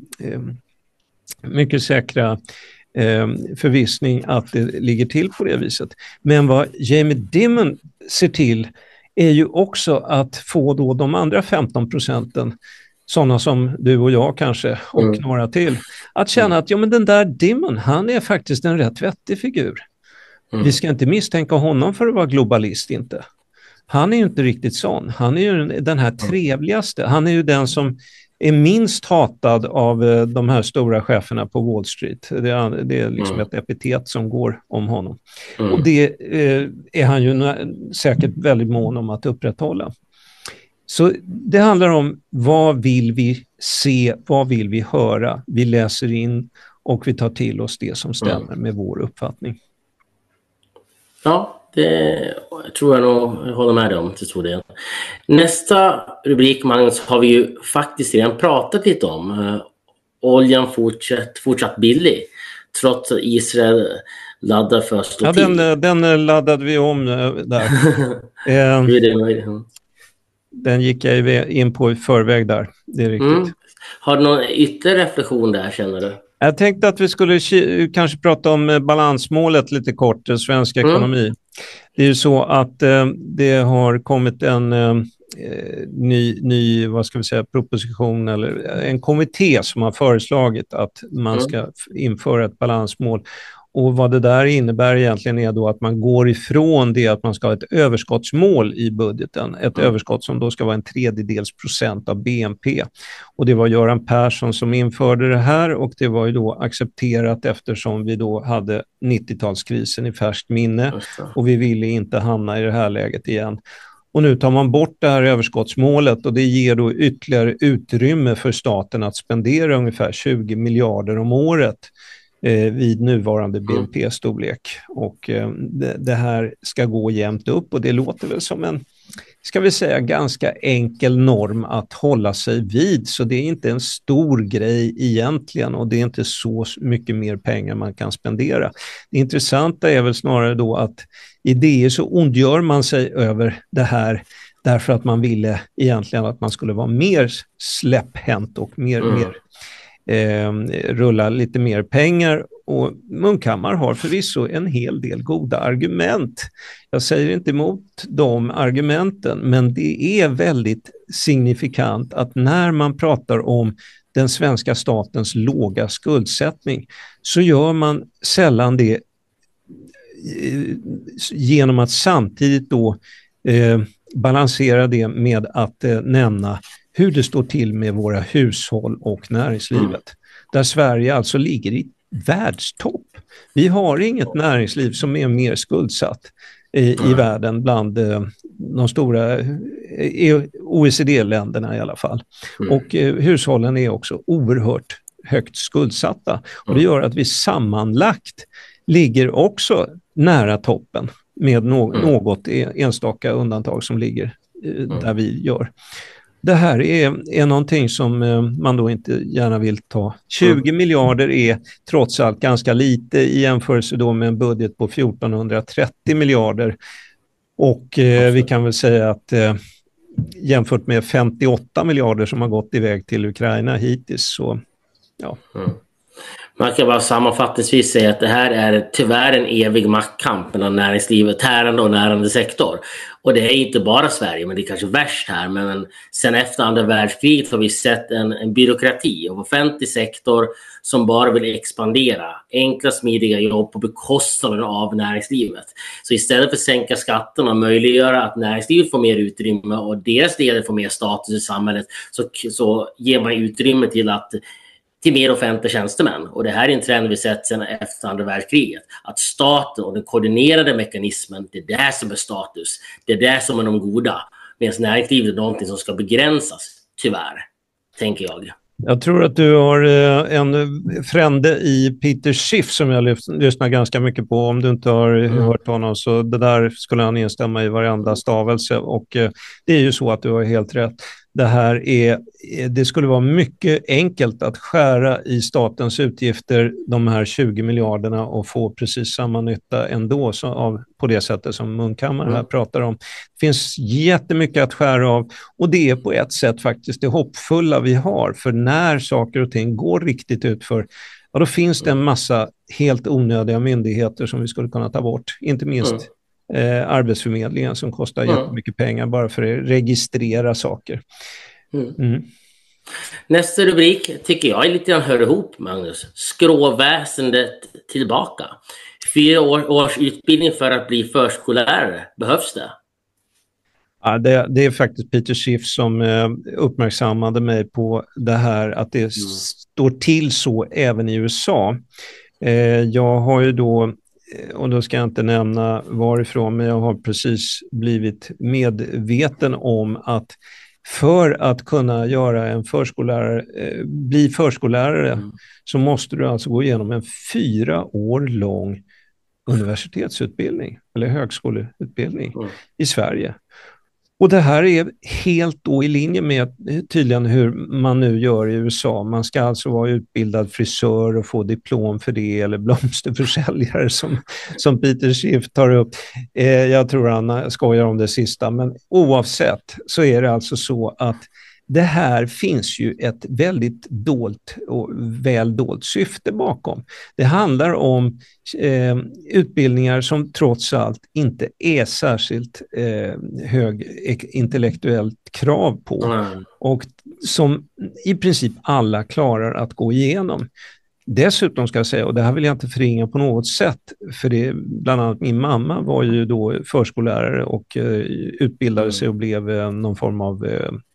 förvissning att det ligger till på det viset. Men vad Jamie Dimon ser till är ju också att få då de andra 15%, sådana som du och jag kanske och några till, att känna att men den där Dimon, han är faktiskt en rätt vettig figur. Vi ska inte misstänka honom för att vara globalist, inte. Han är ju inte riktigt sån. Han är ju den här trevligaste. Han är ju den som är minst hatad av de här stora cheferna på Wall Street. Det är liksom ett epitet som går om honom. Och det är han ju säkert väldigt mån om att upprätthålla. Så det handlar om vad vill vi se, vad vill vi höra. Vi läser in och vi tar till oss det som stämmer med vår uppfattning. Ja, det tror jag nog håller med dig om till stor del. Nästa rubrik, Magnus, har vi ju faktiskt redan pratat lite om. Oljan fortsatt billig trots att Israel laddar för att slå till. Den laddade vi om där. Den gick jag in på i förväg där, det är riktigt. Har du någon ytterligare reflektion där, känner du? Jag tänkte att vi skulle kanske prata om balansmålet lite kort, svensk ekonomi. Det är ju så att det har kommit en ny vad ska vi säga, proposition eller en kommitté som har föreslagit att man ska införa ett balansmål. Och vad det där innebär egentligen är då att man går ifrån det att man ska ha ett överskottsmål i budgeten. Ett överskott som då ska vara 0,33% av BNP. Och det var Göran Persson som införde det här, och det var ju då accepterat eftersom vi då hade 90-talskrisen i färskt minne och vi ville inte hamna i det här läget igen. Och nu tar man bort det här överskottsmålet, och det ger då ytterligare utrymme för staten att spendera ungefär 20 miljarder om året vid nuvarande BNP-storlek. Och det här ska gå jämnt upp, och det låter väl som en, ska vi säga, ganska enkel norm att hålla sig vid. Så det är inte en stor grej egentligen, och det är inte så mycket mer pengar man kan spendera. Det intressanta är väl snarare då att i det så ondgör man sig över det här därför att man ville egentligen att man skulle vara mer släpphänt och mer rulla lite mer pengar, och Munkhammar har förvisso en hel del goda argument. Jag säger inte emot de argumenten, men det är väldigt signifikant att när man pratar om den svenska statens låga skuldsättning så gör man sällan det genom att samtidigt då balansera det med att nämna hur det står till med våra hushåll och näringslivet. Där Sverige alltså ligger i världstopp. Vi har inget näringsliv som är mer skuldsatt i världen bland de stora OECD-länderna i alla fall. Och hushållen är också oerhört högt skuldsatta. Och det gör att vi sammanlagt ligger också nära toppen med något enstaka undantag som ligger där vi gör. Det här är någonting som man då inte gärna vill ta. 20 miljarder är trots allt ganska lite i jämförelse då med en budget på 1430 miljarder. Och vi kan väl säga att jämfört med 58 miljarder som har gått iväg till Ukraina hittills så ja. Man kan bara sammanfattningsvis säga att det här är tyvärr en evig maktkamp mellan näringslivet, tärande och närande sektor. Och det är inte bara Sverige, men det är kanske värst här. Men sen efter andra världskriget har vi sett en byråkrati och offentlig sektor som bara vill expandera. Enkla, smidiga jobb på bekostnad av näringslivet. Så istället för att sänka skatterna och möjliggöra att näringslivet får mer utrymme och deras ledare får mer status i samhället så ger man utrymme till mer offentliga tjänstemän. Och det här är en trend vi sett sedan efter andra världskriget. Att staten och den koordinerade mekanismen, det är där som är status. Det är där som är de goda. Medan näringslivet är någonting som ska begränsas, tyvärr, tänker jag. Jag tror att du har en frände i Peter Schiff som jag lyssnar ganska mycket på. Om du inte har hört honom så det där skulle han instämma i varenda stavelse. Och det är ju så att du har helt rätt. Det skulle vara mycket enkelt att skära i statens utgifter de här 20 miljarderna och få precis samma nytta ändå på det sättet som Munkhammar här pratar om. Det finns jättemycket att skära av och det är på ett sätt faktiskt det hoppfulla vi har, för när saker och ting går riktigt utför, då finns det en massa helt onödiga myndigheter som vi skulle kunna ta bort, inte minst Arbetsförmedlingen som kostar jättemycket pengar bara för att registrera saker. Nästa rubrik tycker jag är lite grann hör ihop, Magnus. Skråväsendet tillbaka. 4 års utbildning för att bli förskollärare, behövs det? Ja, det är faktiskt Peter Schiff som uppmärksammade mig på det här, att det står till så även i USA. Jag har ju då, och då ska jag inte nämna varifrån, men jag har precis blivit medveten om att för att kunna göra bli förskollärare så måste du alltså gå igenom en 4 år lång universitetsutbildning eller högskoleutbildning i Sverige. Och det här är helt då i linje med tydligen hur man nu gör i USA. Man ska alltså vara utbildad frisör och få diplom för det, eller blomsterförsäljare som Peter Schiff tar upp. Jag tror han skojar om det sista, men oavsett så är det alltså så att det här finns ju ett väldigt dolt och väl dolt syfte bakom. Det handlar om utbildningar som trots allt inte är särskilt hög intellektuellt krav på och som i princip alla klarar att gå igenom. Dessutom ska jag säga, och det här vill jag inte förringa på något sätt, för det, bland annat min mamma var ju då förskollärare och utbildade sig och blev någon form av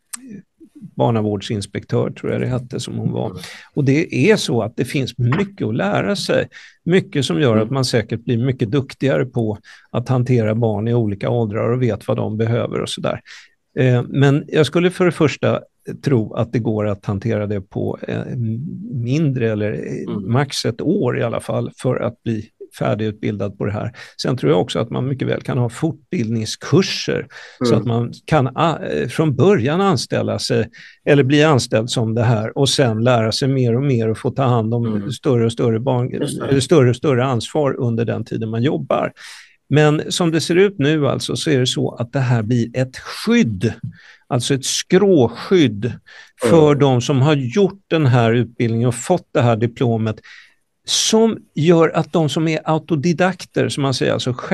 barnavårdsinspektör, tror jag det hette, som hon var. Och det är så att det finns mycket att lära sig. Mycket som gör att man säkert blir mycket duktigare på att hantera barn i olika åldrar och vet vad de behöver och sådär. Men jag skulle för det första tro att det går att hantera det på mindre eller max 1 år i alla fall för att bli färdigutbildad på det här. Sen tror jag också att man mycket väl kan ha fortbildningskurser så att man kan från början anställa sig eller bli anställd som det här och sen lära sig mer och mer och få ta hand om större och större barn, eller större och större ansvar under den tiden man jobbar. Men som det ser ut nu alltså så är det så att det här blir ett skydd, alltså ett skråskydd för de som har gjort den här utbildningen och fått det här diplomet, som gör att de som är autodidakter, som man säger, alltså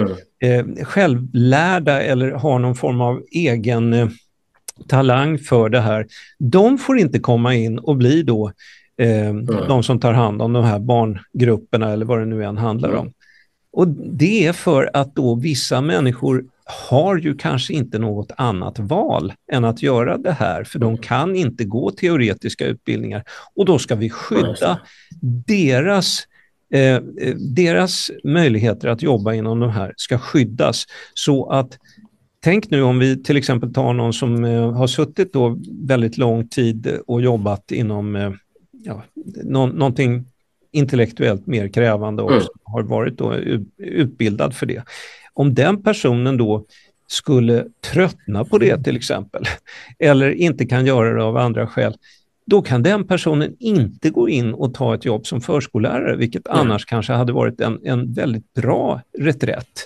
självlärda eller har någon form av egen talang för det här, de får inte komma in och bli då de som tar hand om de här barngrupperna eller vad det nu än handlar om. Och det är för att då vissa människor har ju kanske inte något annat val än att göra det här, för de kan inte gå teoretiska utbildningar, och då ska vi skydda deras deras möjligheter att jobba inom de här ska skyddas, så att tänk nu om vi till exempel tar någon som har suttit då väldigt lång tid och jobbat inom någonting intellektuellt mer krävande och har varit då utbildad för det. Om den personen då skulle tröttna på det till exempel, eller inte kan göra det av andra skäl, då kan den personen inte gå in och ta ett jobb som förskollärare, vilket annars kanske hade varit en väldigt bra reträtt.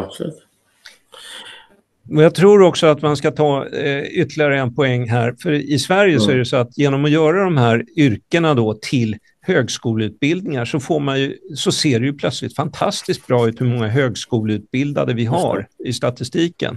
Men jag tror också att man ska ta ytterligare en poäng här, för i Sverige så är det så att genom att göra de här yrkena då till högskoleutbildningar så ser det ju plötsligt fantastiskt bra ut hur många högskoleutbildade vi har i statistiken.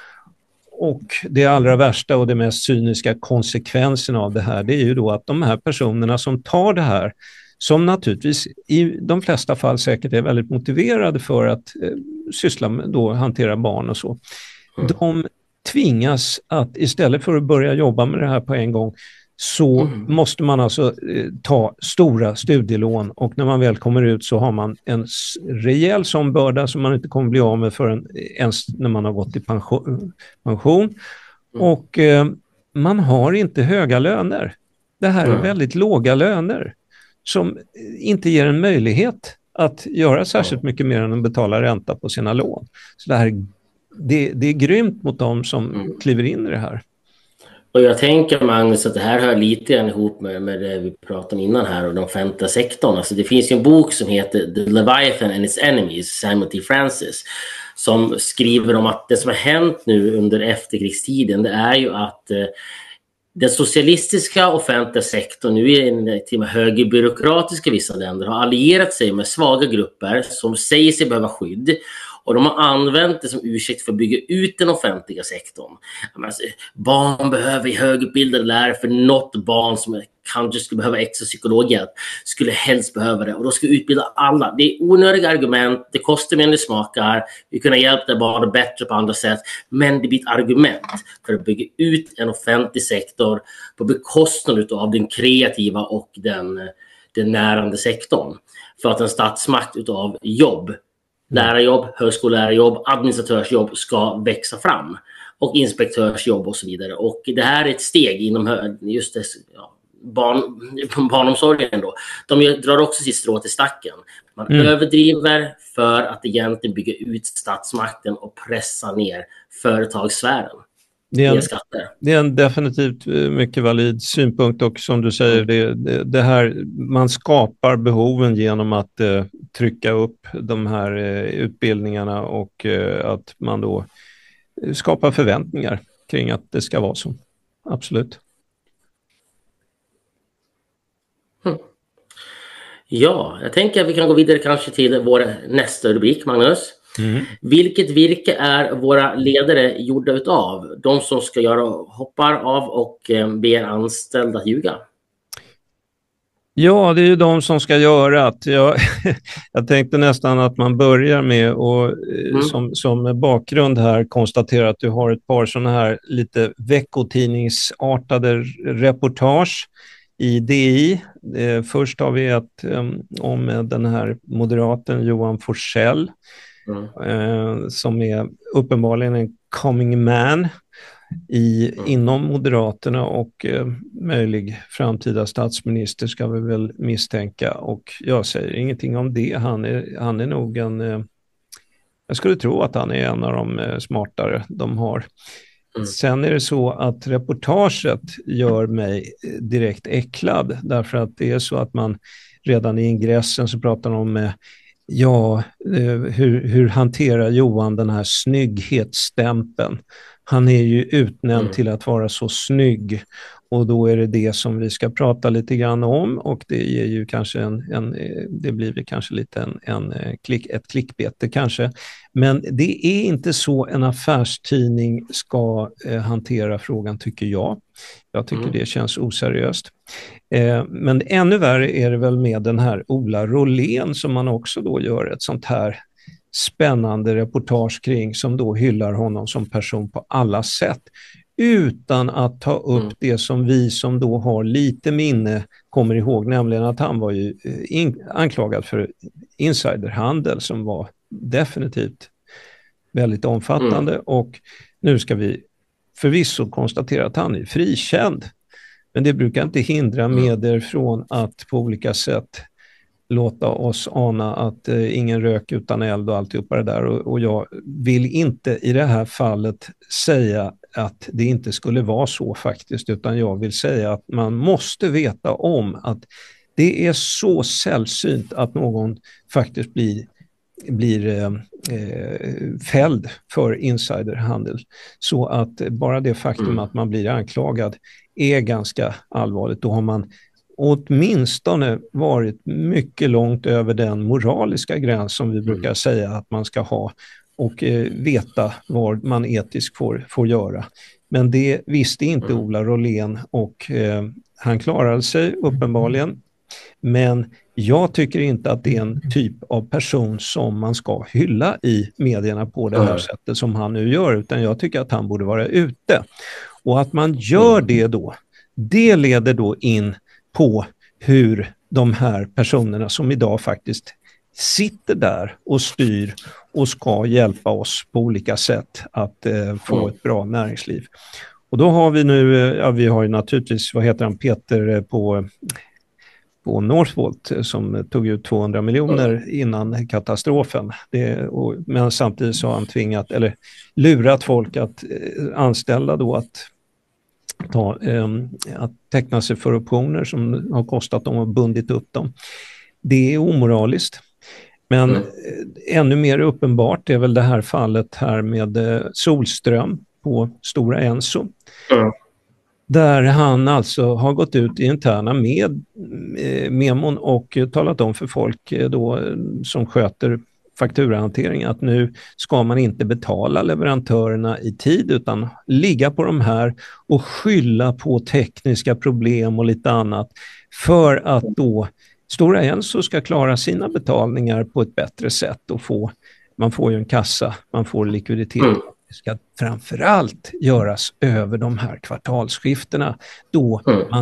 Och det allra värsta och det mest cyniska konsekvensen av det här, det är ju då att de här personerna som tar det här, som naturligtvis i de flesta fall säkert är väldigt motiverade för att syssla med då hantera barn och så, de tvingas att istället för att börja jobba med det här på en gång, så måste man alltså ta stora studielån, och när man väl kommer ut så har man en rejäl sån börda som man inte kommer bli av med förrän ens när man har gått i pension. Och man har inte höga löner. Det här är väldigt låga löner som inte ger en möjlighet att göra särskilt mycket mer än att betala ränta på sina lån. Så det är grymt mot dem som kliver in i det här. Och jag tänker, Magnus, att det här hör lite ihop med det vi pratade om innan här och den offentliga sektorn. Alltså det finns ju en bok som heter The Leviathan and its Enemies, Samuel T. Francis, som skriver om att det som har hänt nu under efterkrigstiden, det är ju att den socialistiska offentliga sektorn, nu är till och med högerbyråkratiska vissa länder, har allierat sig med svaga grupper som säger sig behöva skydd. Och de har använt det som ursäkt för att bygga ut den offentliga sektorn. Alltså, barn behöver högutbildade lärare, för något barn som kanske skulle behöva extra psykologhjälp skulle helst behöva det. Och då ska vi utbilda alla. Det är onödiga argument, det kostar mer än det smakar. Vi kunna hjälpa barnen bättre på andra sätt. Men det blir ett argument för att bygga ut en offentlig sektor på bekostnad av den kreativa och den närande sektorn. För att en statsmakt utav jobb, lärarjobb, högskolelärarjobb, administratörsjobb ska växa fram, och inspektörsjobb och så vidare. Och det här är ett steg inom just det, barnomsorgen då. De drar också sitt strå till stacken. Man överdriver för att egentligen bygga ut statsmakten och pressa ner företagssfären. Det är en definitivt mycket valid synpunkt, och som du säger, det här, man skapar behoven genom att trycka upp de här utbildningarna, och att man då skapar förväntningar kring att det ska vara så. Absolut. Ja, jag tänker att vi kan gå vidare kanske till vår nästa rubrik, Magnus. Vilket virke är våra ledare gjorda utav? De som ska hoppar av och ber anställda att ljuga. Ja, det är ju de som ska göra att jag tänkte nästan att man börjar med och som bakgrund här konstatera att du har ett par sådana här lite veckotidningsartade reportage i DI. Först har vi ett om den här moderaten Johan Forssell, som är uppenbarligen en coming man inom Moderaterna och möjlig framtida statsminister, ska vi väl misstänka, och jag säger ingenting om det. Han är nog jag skulle tro att han är en av de smartare de har. Sen är det så att reportaget gör mig direkt äcklad, därför att det är så att man redan i ingressen så pratar om hur hanterar Johan den här snygghetsstämpeln. Han är ju utnämnd till att vara så snygg, och då är det som vi ska prata lite grann om, och det ger ju kanske det blir väl kanske lite ett klickbete kanske, men det är inte så en affärstidning ska hantera frågan, tycker jag. Jag tycker det känns oseriöst. Men ännu värre är det väl med den här Ola Rolén, som man också då gör ett sånt här spännande reportage kring, som då hyllar honom som person på alla sätt, utan att ta upp det som vi som då har lite minne kommer ihåg, nämligen att han var ju anklagad för insiderhandel som var definitivt väldigt omfattande, och nu ska vi förvisso konstatera att han är frikänd. Men det brukar inte hindra medier från att på olika sätt låta oss ana att ingen rök utan eld och alltihopa det där. Och jag vill inte i det här fallet säga att det inte skulle vara så faktiskt, utan jag vill säga att man måste veta om att det är så sällsynt att någon faktiskt blir fälld för insiderhandel. Så att bara det faktum att man blir anklagad är ganska allvarligt. Då har man åtminstone varit mycket långt över den moraliska gräns som vi brukar säga att man ska ha, och veta vad man etiskt får göra. Men det visste inte Ola Rollén, och han klarade sig uppenbarligen. Men jag tycker inte att det är en typ av person som man ska hylla i medierna på det här sättet som han nu gör, utan jag tycker att han borde vara ute. Och att man gör det då, det leder då in på hur de här personerna som idag faktiskt sitter där och styr och ska hjälpa oss på olika sätt att få ett bra näringsliv. Och då har vi nu, vi har ju naturligtvis, vad heter han, Peter på Northvolt som tog ut 200 miljoner innan katastrofen. Men samtidigt så har han lurat folk att anställa då att teckna sig för optioner som har kostat dem och bundit upp dem. Det är omoraliskt. Men ännu mer uppenbart är väl det här fallet här med Solström på Stora Enso. Där han alltså har gått ut i interna memon och talat om för folk då, som sköter fakturahantering, att nu ska man inte betala leverantörerna i tid utan ligga på de här och skylla på tekniska problem och lite annat för att då Stora Enso ska klara sina betalningar på ett bättre sätt och man får ju en kassa, man får likviditet. Det ska framförallt göras över de här kvartalsskiftena då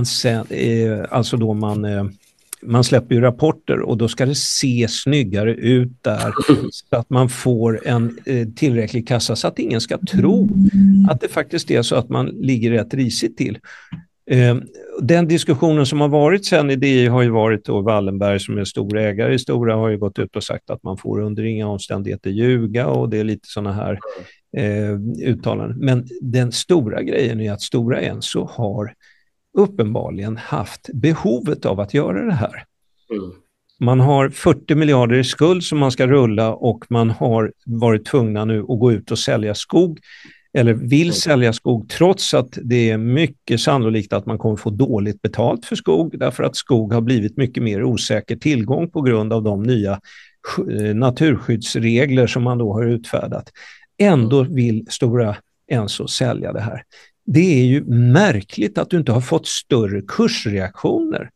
man släpper ju rapporter, och då ska det se snyggare ut där så att man får en tillräcklig kassa så att ingen ska tro att det faktiskt är så att man ligger rätt risigt till. Den diskussionen som har varit sen i det har ju varit då Wallenberg, som är stor ägare i Stora, har ju gått ut och sagt att man får under inga omständigheter ljuga, och det är lite sådana här uttalanden. Men den stora grejen är att Stora Enso har uppenbarligen haft behovet av att göra det här. Man har 40 miljarder i skuld som man ska rulla, och man har varit tvungna nu att gå ut och sälja skog, eller vill sälja skog, trots att det är mycket sannolikt att man kommer få dåligt betalt för skog, därför att skog har blivit mycket mer osäker tillgång på grund av de nya naturskyddsregler som man då har utfärdat. Ändå vill Stora Enso sälja det här. Det är ju märkligt att du inte har fått större kursreaktioner.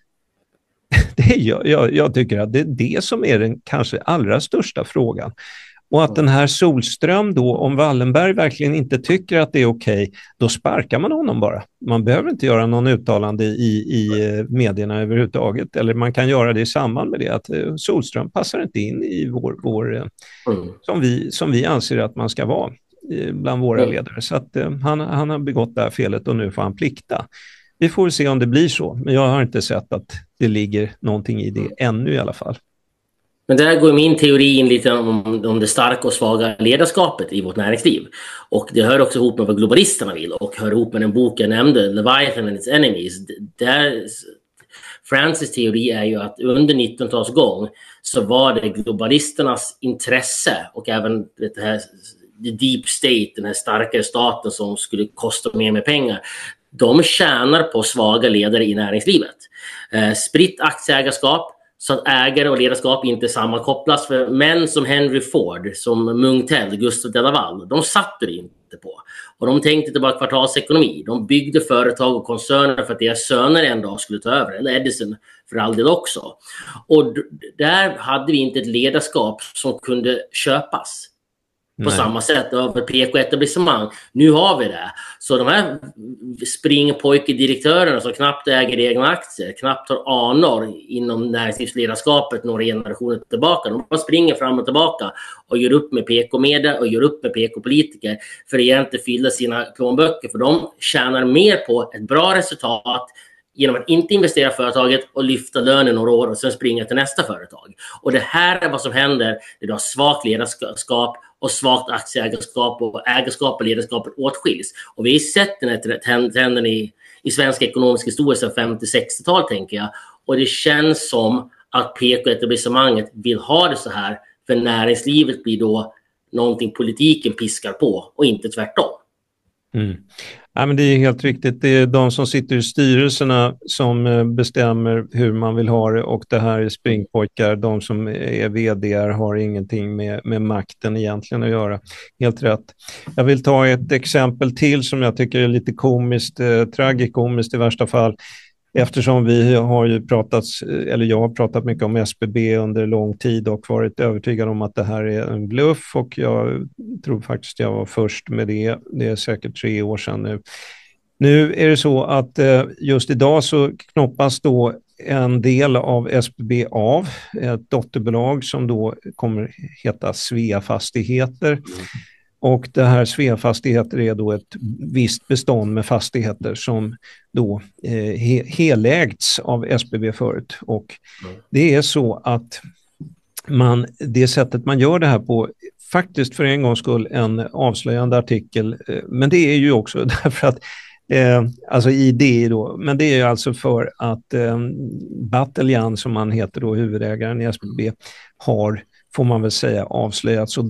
Jag tycker att det är det som är den kanske allra största frågan. Och att den här Solström då, om Wallenberg verkligen inte tycker att det är okej, då sparkar man honom bara. Man behöver inte göra någon uttalande i medierna överhuvudtaget. Eller man kan göra det i samband med det, att Solström passar inte in i vår som vi anser att man ska vara bland våra ledare. Så att han har begått det här felet, och nu får han plikta. Vi får se om det blir så, men jag har inte sett att det ligger någonting i det ännu i alla fall. Men där går min teori in lite om det starka och svaga ledarskapet i vårt näringsliv. Och det hör också ihop med vad globalisterna vill, och hör ihop med den bok jag nämnde, Leviathan and its Enemies. Där Francis teori är ju att under 1900-talets gång så var det globalisternas intresse, och även det här the deep state, den här starkare staten som skulle kosta mer med pengar, de tjänar på svaga ledare i näringslivet. Spritt aktieägarskap, så att ägare och ledarskap inte sammankopplas. För män som Henry Ford, som Munktell, Gustav de Laval, de satte det inte på. Och de tänkte inte bara kvartalsekonomi. De byggde företag och koncerner för att deras söner en dag skulle ta över. Eller Edison för all del också. Och där hade vi inte ett ledarskap som kunde köpas. på samma sätt över PK-etablissemang. Nu har vi det. Så de här springpojkedirektörerna som knappt äger egna aktier, knappt har anor inom näringslivsledarskapet några generationer tillbaka. De bara springer fram och tillbaka och gör upp med PK-media och gör upp med PK-politiker för att egentligen fylla sina plånböcker. För de tjänar mer på ett bra resultat genom att inte investera i företaget och lyfta lönen några år och sen springa till nästa företag. Och det här är vad som händer när du har svagt ledarskap och svagt aktieägarskap och ägarskap och ledarskapet åtskiljs. Och vi har sett den här trenden i svensk ekonomisk historia sedan 50-60-tal, tänker jag. Och det känns som att PK-etablissemanget vill ha det så här, för näringslivet blir då någonting politiken piskar på och inte tvärtom. Ja, men det är helt riktigt. Det är de som sitter i styrelserna som bestämmer hur man vill ha det, och det här är springpojkar. De som är vd:ar har ingenting med makten egentligen att göra. Helt rätt. Jag vill ta ett exempel till som jag tycker är lite komiskt, tragikomiskt i värsta fall. Eftersom vi har ju jag har pratat mycket om SBB under lång tid och varit övertygad om att det här är en bluff, och jag tror faktiskt jag var först med det. Det är säkert 3 år sedan nu. Nu är det så att just idag så knoppas då en del av SBB av, ett dotterbolag som då kommer heta Svea Fastigheter. Och det här Svea Fastigheter är då ett visst bestånd med fastigheter som då helägts av SBB förut. Och det är så att det sättet man gör det här på, faktiskt för en gångs skull en avslöjande artikel, men det är ju också därför att alltså ID då, men det är alltså för att Battelian, som man heter då, huvudägaren i SBB, har, får man väl säga, avslöjat. Så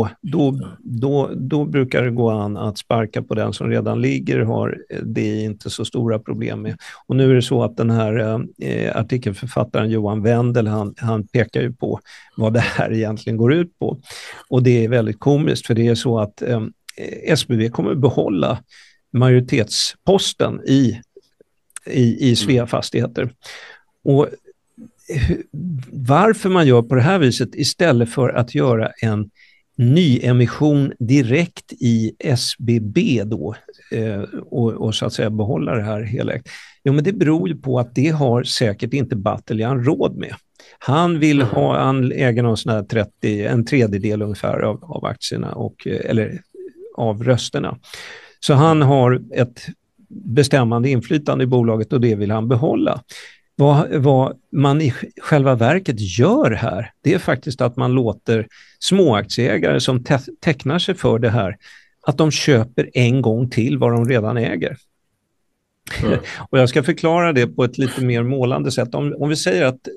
då brukar det gå an att sparka på den som redan ligger, har det inte så stora problem med. Och nu är det så att den här artikelförfattaren Johan Wendel, han pekar ju på vad det här egentligen går ut på. Och det är väldigt komiskt, för det är så att SBB kommer behålla majoritetsposten i Svea Fastigheter. Och varför man gör på det här viset istället för att göra en nyemission direkt i SBB då, och så att säga behålla det här helägt. Jo, men det beror ju på att det har säkert inte Battelian råd med. Han vill han äger någon sån här en tredjedel ungefär av aktierna eller av rösterna. Så han har ett bestämmande inflytande i bolaget, och det vill han behålla. Vad man i själva verket gör här, det är faktiskt att man låter småaktieägare som tecknar sig för det här, att de köper en gång till vad de redan äger. Och jag ska förklara det på ett lite mer målande sätt. Om vi säger att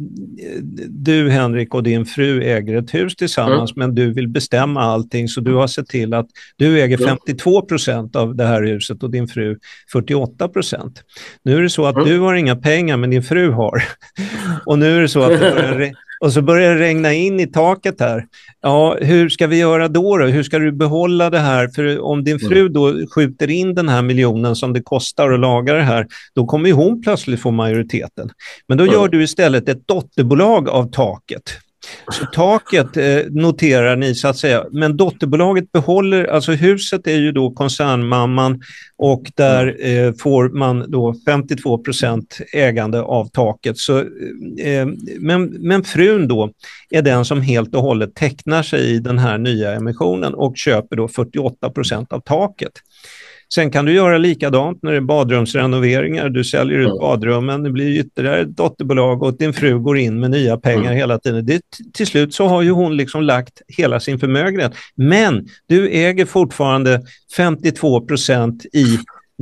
du, Henrik, och din fru äger ett hus tillsammans, men du vill bestämma allting, så du har sett till att du äger 52% av det här huset och din fru 48%. Nu är det så att du har inga pengar, men din fru har. Och nu är det så att och så börjar det regna in i taket här. Ja, hur ska vi göra då? Hur ska du behålla det här? För om din fru då skjuter in den här miljonen som det kostar att laga det här, då kommer ju hon plötsligt få majoriteten. Men då gör du istället ett dotterbolag av taket. Så taket noterar ni, så att säga, men dotterbolaget behåller, alltså huset är ju då koncernmamman, och där får man då 52% ägande av taket. Så, men frun då är den som helt och hållet tecknar sig i den här nya emissionen och köper då 48% av taket. Sen kan du göra likadant när det är badrumsrenoveringar. Du säljer ut badrummen, det blir ytterligare ett dotterbolag, och din fru går in med nya pengar hela tiden. Till slut så har ju hon liksom lagt hela sin förmögenhet. Men du äger fortfarande 52% i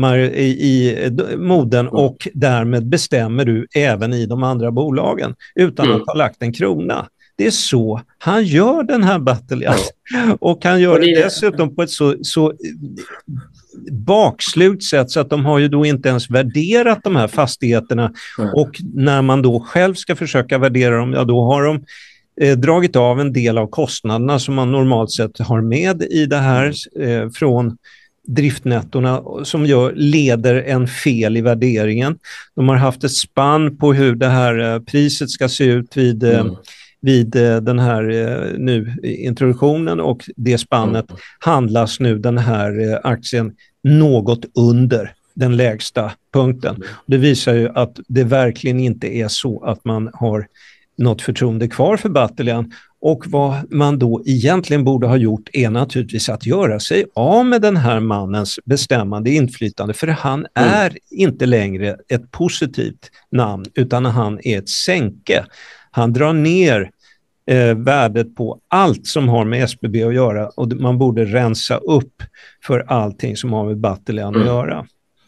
moden, och därmed bestämmer du även i de andra bolagen utan att ha lagt en krona. Det är så han gör den här Battelian. Och han gör det dessutom på ett så bakslut sätt, så att de har ju då inte ens värderat de här fastigheterna. Och när man då själv ska försöka värdera dem, ja, då har de dragit av en del av kostnaderna som man normalt sett har med i det här från driftnettorna, som leder en fel i värderingen. De har haft ett spann på hur det här priset ska se ut vid den här nu introduktionen, och det spannet handlas nu den här aktien något under den lägsta punkten. Det visar ju att det verkligen inte är så att man har något förtroende kvar för Battelian. Och vad man då egentligen borde ha gjort är naturligtvis att göra sig av med den här mannens bestämmande inflytande, för han är inte längre ett positivt namn utan han är ett sänke. Han drar ner värdet på allt som har med SBB att göra, och man borde rensa upp för allting som har med Battelian att göra.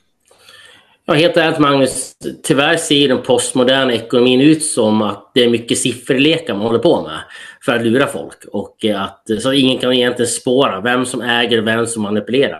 Ja, helt ärligt Magnus, tyvärr ser den postmoderna ekonomin ut som att det är mycket sifferlekar man håller på med för att lura folk, och så ingen kan egentligen spåra vem som äger, vem som manipulerar.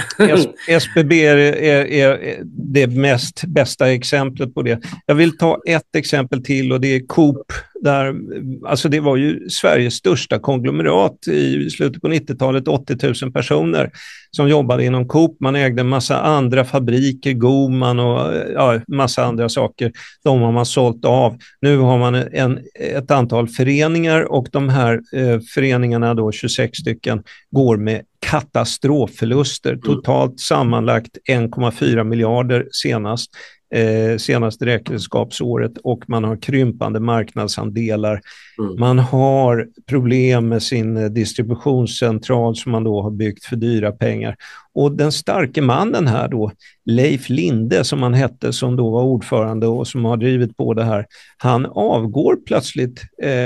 SBB är det bästa exemplet på det. Jag vill ta ett exempel till, och det är Coop. Där, alltså det var ju Sveriges största konglomerat i slutet på 90-talet, 80 000 personer som jobbade inom Coop. Man ägde en massa andra fabriker, Goman och massa andra saker. De har man sålt av. Nu har man ett antal föreningar, och de här föreningarna, då 26 stycken, går med katastrofförluster. Totalt sammanlagt 1,4 miljarder senaste räkenskapsåret, och man har krympande marknadsandelar. Man har problem med sin distributionscentral som man då har byggt för dyra pengar. Och den starke mannen här då, Leif Linde som han hette, som då var ordförande och som har drivit på det här, han avgår plötsligt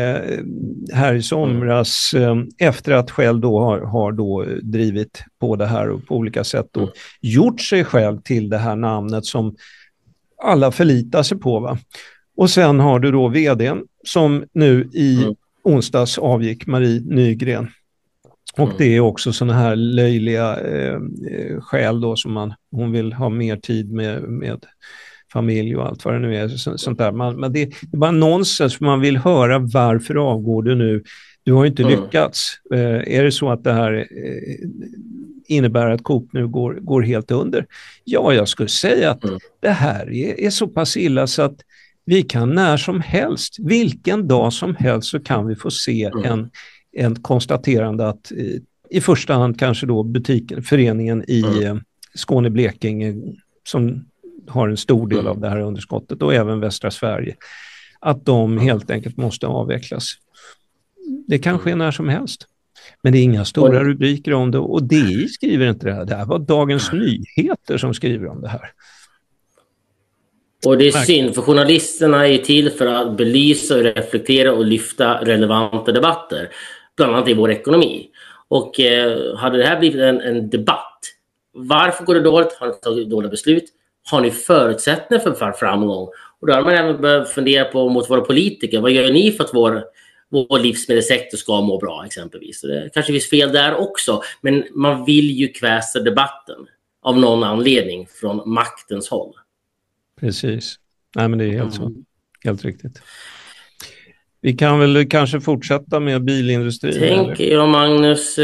här i somras efter att själv då har då drivit på det här och på olika sätt då gjort sig själv till det här namnet som alla förlitar sig på, va? Och sen har du då vdn som nu i onsdags avgick, Marie Nygren. Och det är också såna här löjliga skäl då som hon vill ha mer tid med familj och allt vad det nu är. Sånt där. Men det är bara nonsens, för man vill höra varför avgår du nu. Du har ju inte lyckats. Är det så att det här innebär att Coop nu går helt under? Ja, jag skulle säga att det här är så pass illa så att vi kan när som helst, vilken dag som helst, så kan vi få se en konstaterande att i första hand kanske då föreningen i Skåne-Blekinge som har en stor del av det här underskottet, och även västra Sverige, att de helt enkelt måste avvecklas. Det kan ske när som helst. Men det är inga stora rubriker om det, och DI skriver inte det här. Det här var Dagens Nyheter som skriver om det här. Och det är synd, för journalisterna är till för att belysa och reflektera och lyfta relevanta debatter, bland annat i vår ekonomi. Och hade det här blivit en debatt, varför går det dåligt? Har ni tagit dåliga beslut? Har ni förutsättningar för framgång? Och då har man även börjat fundera på mot våra politiker. Vad gör ni för att vår livsmedelssektor ska må bra exempelvis? Så det kanske finns fel där också. Men man vill ju kväsa debatten av någon anledning från maktens håll. Precis. Nej, men det är helt så. Helt riktigt. Vi kan väl kanske fortsätta med bilindustrin. Tänker jag, Magnus.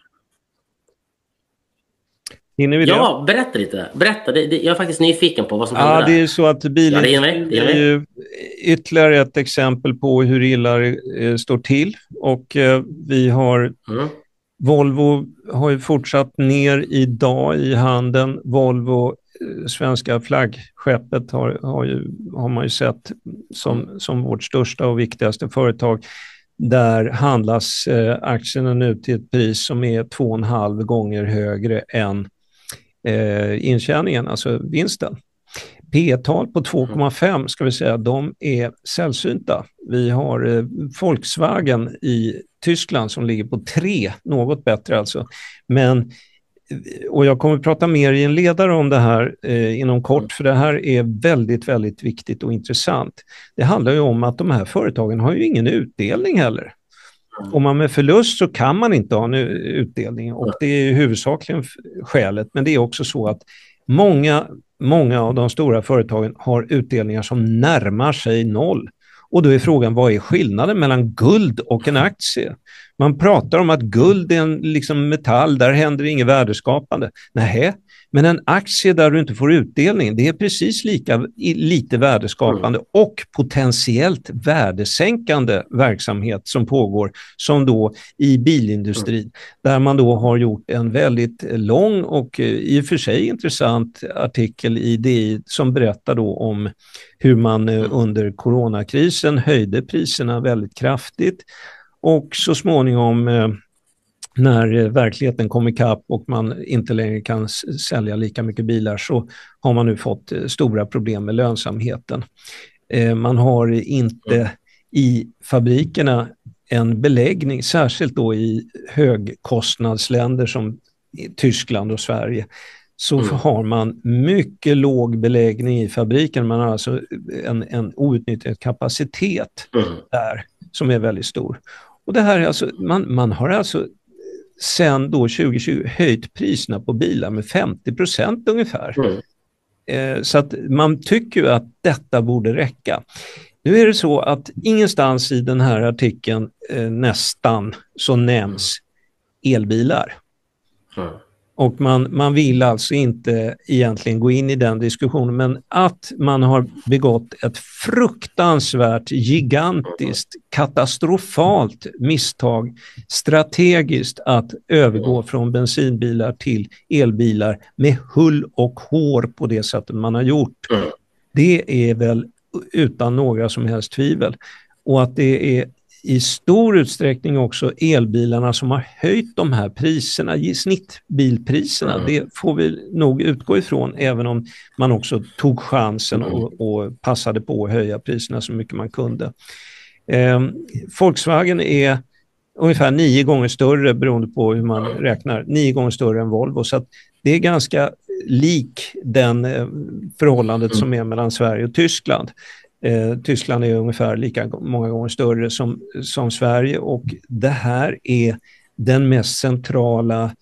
Hinner vi det? Ja, berätta lite. Berätta. Jag är faktiskt nyfiken på vad som händer där. Det är så att bilindustrin är ju ytterligare ett exempel på hur illa det står till. Och vi har Volvo har ju fortsatt ner idag i handeln. Volvo, svenska flaggskeppet, har man ju sett som vårt största och viktigaste företag. Där handlas aktierna nu till ett pris som är 2,5 gånger högre än intjäningen, alltså vinsten. P-tal på 2,5 ska vi säga, de är sällsynta. Vi har Volkswagen i Tyskland som ligger på 3, något bättre alltså. Och jag kommer att prata mer i en ledare om det här inom kort, för det här är väldigt, väldigt viktigt och intressant. Det handlar ju om att de här företagen har ju ingen utdelning heller. Om man med förlust så kan man inte ha en utdelning, och det är huvudsakligen skälet. Men det är också så att många av de stora företagen har utdelningar som närmar sig noll. Och då är frågan, vad är skillnaden mellan guld och en aktie? Man pratar om att guld är en liksom metall, där händer inget värdeskapande. Nej, men en aktie där du inte får utdelning, det är precis lika lite värdeskapande och potentiellt värdesänkande verksamhet som pågår som då i bilindustrin, där man då har gjort en väldigt lång och i och för sig intressant artikel i DI som berättar då om hur man under coronakrisen höjde priserna väldigt kraftigt och så småningom när verkligheten kom ikapp och man inte längre kan sälja lika mycket bilar så har man nu fått stora problem med lönsamheten. Man har inte i fabrikerna en beläggning, särskilt då i högkostnadsländer som Tyskland och Sverige, så har man mycket låg beläggning i fabriken. Man har alltså en outnyttjad kapacitet där som är väldigt stor. Och det här är alltså, man har alltså sen då 2020 höjt priserna på bilar med 50% ungefär. Så att man tycker ju att detta borde räcka. Nu är det så att ingenstans i den här artikeln nästan så nämns elbilar. Och man vill alltså inte egentligen gå in i den diskussionen, men att man har begått ett fruktansvärt, gigantiskt, katastrofalt misstag strategiskt att övergå från bensinbilar till elbilar med hull och hår på det sättet man har gjort. Det är väl utan några som helst tvivel. Och att det är i stor utsträckning också elbilarna som har höjt de här priserna, snittbilpriserna. Det får vi nog utgå ifrån, även om man också tog chansen och passade på att höja priserna så mycket man kunde. Volkswagen är ungefär 9 gånger större, beroende på hur man räknar, 9 gånger större än Volvo. Så att det är ganska lik den förhållandet som är mellan Sverige och Tyskland. Tyskland är ungefär lika många gånger större som Sverige, och det här är den mest centrala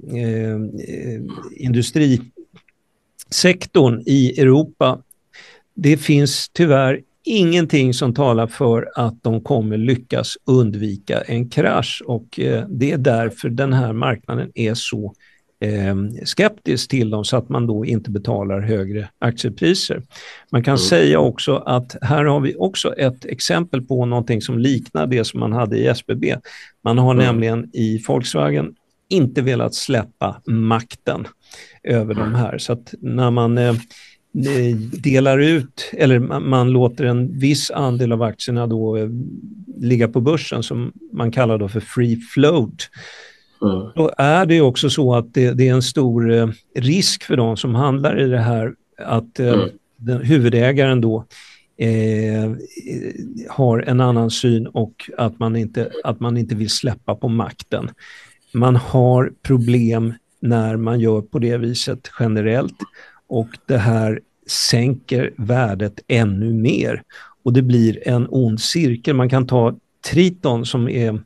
industrisektorn i Europa. Det finns tyvärr ingenting som talar för att de kommer lyckas undvika en krasch, och det är därför den här marknaden är så skeptisk till dem, så att man då inte betalar högre aktiepriser. Man kan säga också att här har vi också ett exempel på någonting som liknar det som man hade i SBB. Man har nämligen i Volkswagen inte velat släppa makten över de här, så att när man delar ut, eller man låter en viss andel av aktierna då ligga på börsen, som man kallar då för free float, då är det också så att det är en stor risk för de som handlar i det här att den huvudägaren då har en annan syn, och att man inte vill släppa på makten. Man har problem när man gör på det viset generellt, och det här sänker värdet ännu mer, och det blir en ond cirkel. Man kan ta Triton som är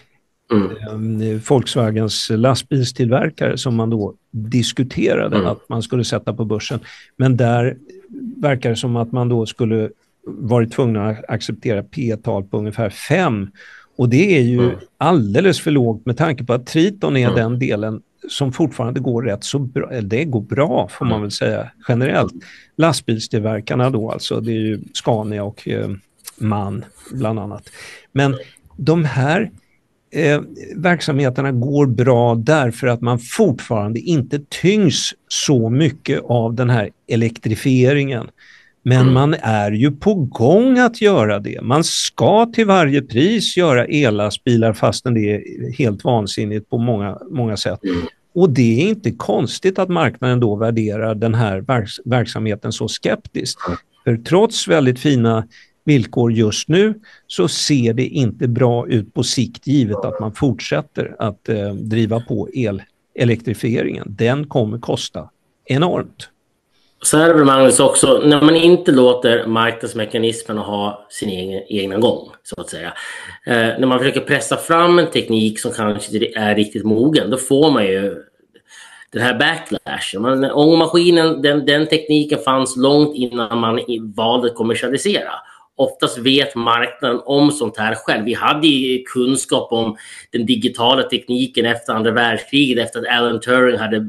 Volkswagens lastbilstillverkare, som man då diskuterade att man skulle sätta på börsen, men där verkar det som att man då skulle varit tvungen att acceptera P-tal på ungefär 5, och det är ju alldeles för lågt med tanke på att Triton är den delen som fortfarande går rätt så bra. Det går bra, får man väl säga generellt. Lastbilstillverkarna då, alltså det är ju Scania och MAN bland annat. Men de här verksamheterna går bra därför att man fortfarande inte tyngs så mycket av den här elektrifieringen. Men man är ju på gång att göra det. Man ska till varje pris göra ellastbilar, fastän det är helt vansinnigt på många sätt. Och det är inte konstigt att marknaden då värderar den här verksamheten så skeptiskt. För trots väldigt fina villkor just nu så ser det inte bra ut på sikt, givet att man fortsätter att driva på elektrifieringen. Den kommer kosta enormt. Så är det väl, Magnus, också när man inte låter marknadsmekanismen ha sin egna gång, så att säga. När man försöker pressa fram en teknik som kanske är riktigt mogen, då får man ju den här backlashen. Ångmaskinen, den tekniken fanns långt innan man valde att kommersialisera. Oftast vet marknaden om sånt här själv. Vi hade ju kunskap om den digitala tekniken efter andra världskriget, efter att Alan Turing hade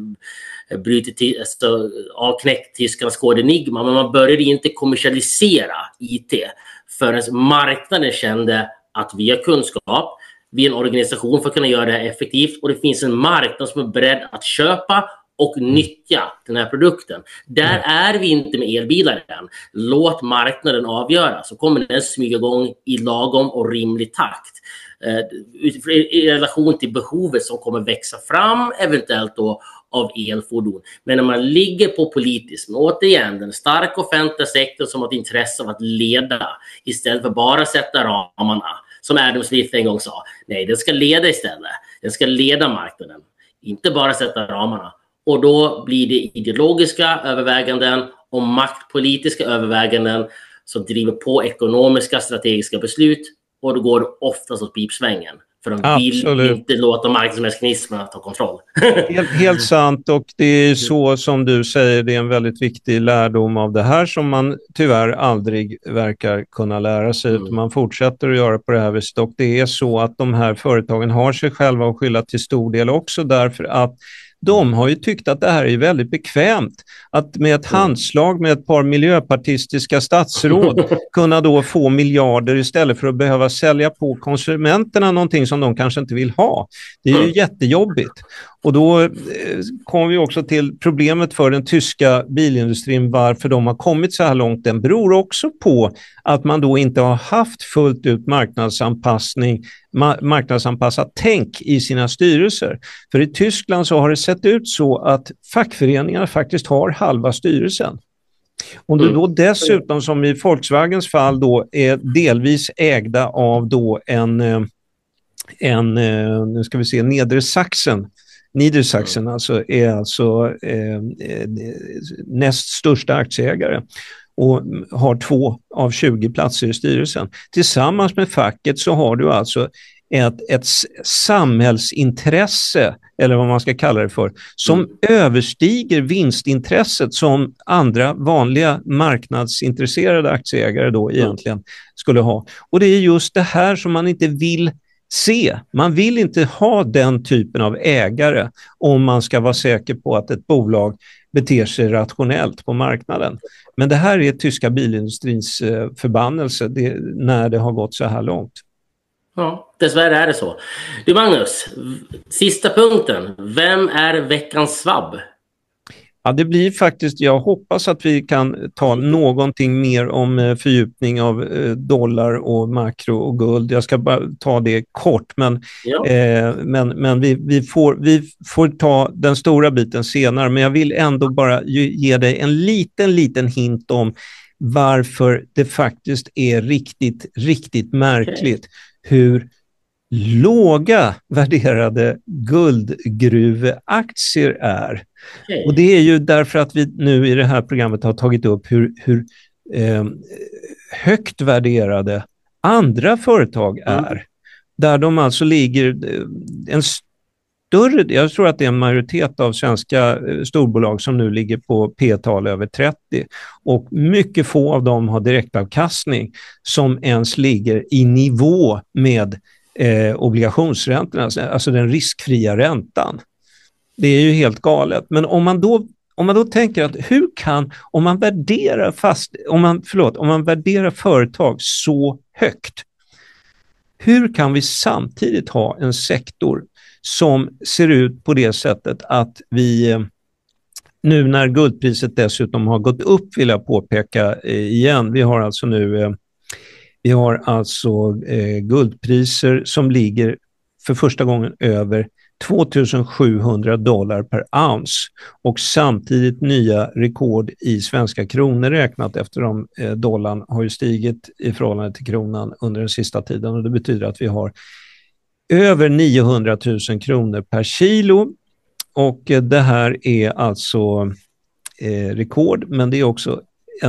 avknäckt tyskarnas kod Enigma, men man började inte kommersialisera IT förrän marknaden kände att vi har kunskap, vi är en organisation för att kunna göra det här effektivt och det finns en marknad som är beredd att köpa och nyttja den här produkten. Där är vi inte med elbilar än. Låt marknaden avgöra, så kommer den smyga igång i lagom och rimlig takt. I relation till behovet som kommer växa fram eventuellt då av elfordon. Men när man ligger på politiskt, men återigen den starka offentliga sektorn som har ett intresse av att leda istället för bara sätta ramarna, som Adam Smith en gång sa. Nej, den ska leda istället. Den ska leda marknaden, inte bara sätta ramarna. Och då blir det ideologiska överväganden och maktpolitiska överväganden som driver på ekonomiska strategiska beslut, och då går det oftast åt pipsvängen. För de vill inte låta marknadsmekanismerna ta kontroll. Helt sant, och det är så som du säger, det är en väldigt viktig lärdom av det här som man tyvärr aldrig verkar kunna lära sig. Utan man fortsätter att göra på det här viset, och det är så att de här företagen har sig själva att skylla till stor del också, därför att de har ju tyckt att det här är väldigt bekvämt. Att med ett handslag med ett par miljöpartistiska statsråd kunna då få miljarder istället för att behöva sälja på konsumenterna någonting som de kanske inte vill ha. Det är ju jättejobbigt. Och då kommer vi också till problemet för den tyska bilindustrin, varför de har kommit så här långt. Den beror också på att man då inte har haft fullt ut marknadsanpassat tänk i sina styrelser. För i Tyskland så har det sett ut så att fackföreningarna faktiskt har halva styrelsen. Om du då dessutom, som i Volkswagens fall, då är delvis ägda av då nu ska vi se, Niedersachsen alltså är alltså näst största aktieägare och har 2 av 20 platser i styrelsen. Tillsammans med facket så har du alltså ett samhällsintresse, eller vad man ska kalla det för, som överstiger vinstintresset som andra vanliga marknadsintresserade aktieägare då egentligen skulle ha. Och det är just det här som man inte vill se. Man vill inte ha den typen av ägare om man ska vara säker på att ett bolag beter sig rationellt på marknaden. Men det här är tyska bilindustrins förbannelse när det har gått så här långt. Ja, dessvärre är det så. Du Magnus, sista punkten. Vem är veckans svabb? Ja, det blir faktiskt, jag hoppas att vi kan ta någonting mer om fördjupning av dollar och makro och guld. Jag ska bara ta det kort, men vi får ta den stora biten senare. Men jag vill ändå bara ge dig en liten hint om varför det faktiskt är riktigt märkligt hur låga värderade guldgruveaktier är. Och det är ju därför att vi nu i det här programmet har tagit upp hur högt värderade andra företag är. Där de alltså ligger en större, jag tror att det är en majoritet av svenska storbolag som nu ligger på P-tal över 30. Och mycket få av dem har direktavkastning som ens ligger i nivå med obligationsräntorna, alltså den riskfria räntan. Det är ju helt galet. Men om man då tänker att om man värderar företag så högt, hur kan vi samtidigt ha en sektor som ser ut på det sättet att vi nu när guldpriset dessutom har gått upp, vill jag påpeka igen, vi har alltså guldpriser som ligger för första gången över $2,700 per ounce och samtidigt nya rekord i svenska kronor räknat, eftersom dollarn har ju stigit i förhållande till kronan under den sista tiden, och det betyder att vi har över 900 000 kronor per kilo, och det här är alltså rekord, men det är också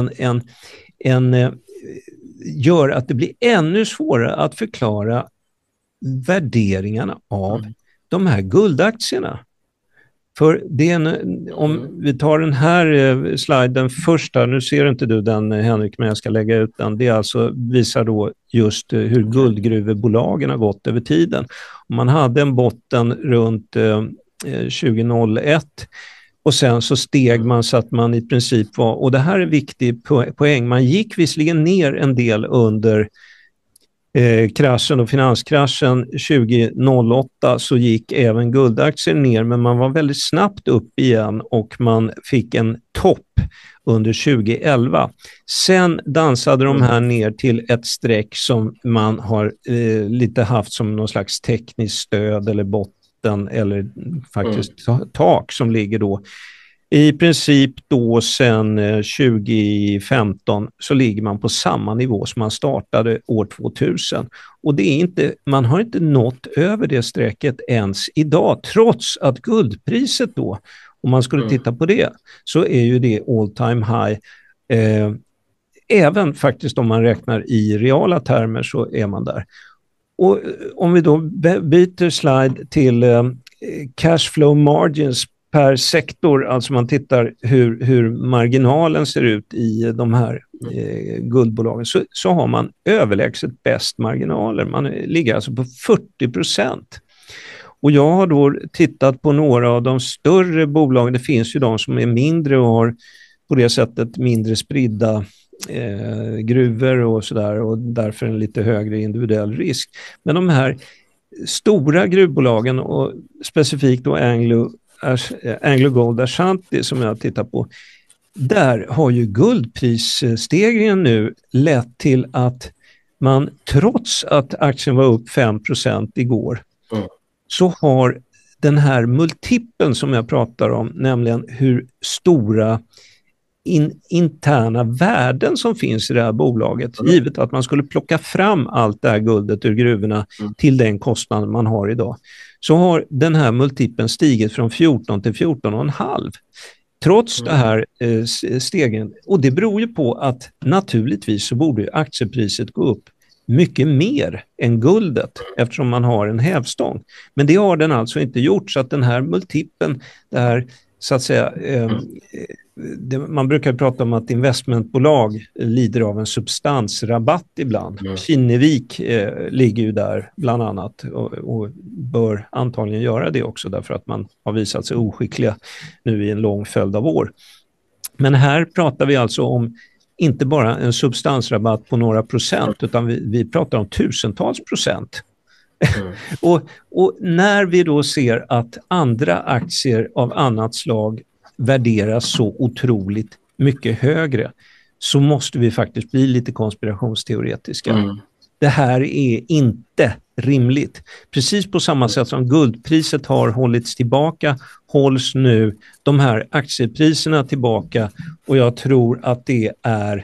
gör att det blir ännu svårare att förklara värderingarna av de här guldaktierna. För det är om vi tar den här sliden först här, nu ser inte du den Henrik, men jag ska lägga ut den. Det alltså visar då just hur guldgruvebolagen har gått över tiden. Man hade en botten runt 2001 och sen så steg man så att man i princip var, och det här är viktig poäng, man gick visserligen ner en del under kraschen och finanskraschen 2008, så gick även guldaktier ner, men man var väldigt snabbt upp igen och man fick en topp under 2011. Sen dansade de här ner till ett streck som man har lite haft som någon slags tekniskt stöd eller botten eller faktiskt tak som ligger då. I princip då sedan 2015 så ligger man på samma nivå som man startade år 2000. Och det är inte, man har inte nått över det strecket ens idag, trots att guldpriset då, om man skulle titta på det, så är ju det all time high. Även faktiskt om man räknar i reala termer så är man där. Och om vi då byter slide till cash flow margins per sektor, alltså man tittar hur marginalen ser ut i de här guldbolagen, så har man överlägset bäst marginaler. Man ligger alltså på 40%. Och jag har då tittat på några av de större bolagen. Det finns ju de som är mindre och har på det sättet mindre spridda gruvor och sådär, och därför en lite högre individuell risk. Men de här stora gruvbolagen och specifikt då Anglo Gold Ashanti som jag tittar på, där har ju guldprisstegringen nu lett till att man, trots att aktien var upp 5% igår, så har den här multipeln som jag pratar om, nämligen hur stora interna värden som finns i det här bolaget, givet att man skulle plocka fram allt det här guldet ur gruvorna till den kostnaden man har idag, så har den här multipeln stigit från 14 till 14,5 trots det här stegen. Och det beror ju på att naturligtvis så borde aktiepriset gå upp mycket mer än guldet eftersom man har en hävstång. Men det har den alltså inte gjort, så att den här multipeln, det här så att säga, man brukar prata om att investmentbolag lider av en substansrabatt ibland. Kinnevik ligger ju där bland annat och bör antagligen göra det också, därför att man har visat sig oskickliga nu i en lång följd av år. Men här pratar vi alltså om inte bara en substansrabatt på några procent, utan vi pratar om tusentals procent. Och när vi då ser att andra aktier av annat slag värderas så otroligt mycket högre, så måste vi faktiskt bli lite konspirationsteoretiska. Det här är inte rimligt. Precis på samma sätt som guldpriset har hållits tillbaka, hålls nu de här aktiepriserna tillbaka, och jag tror att det är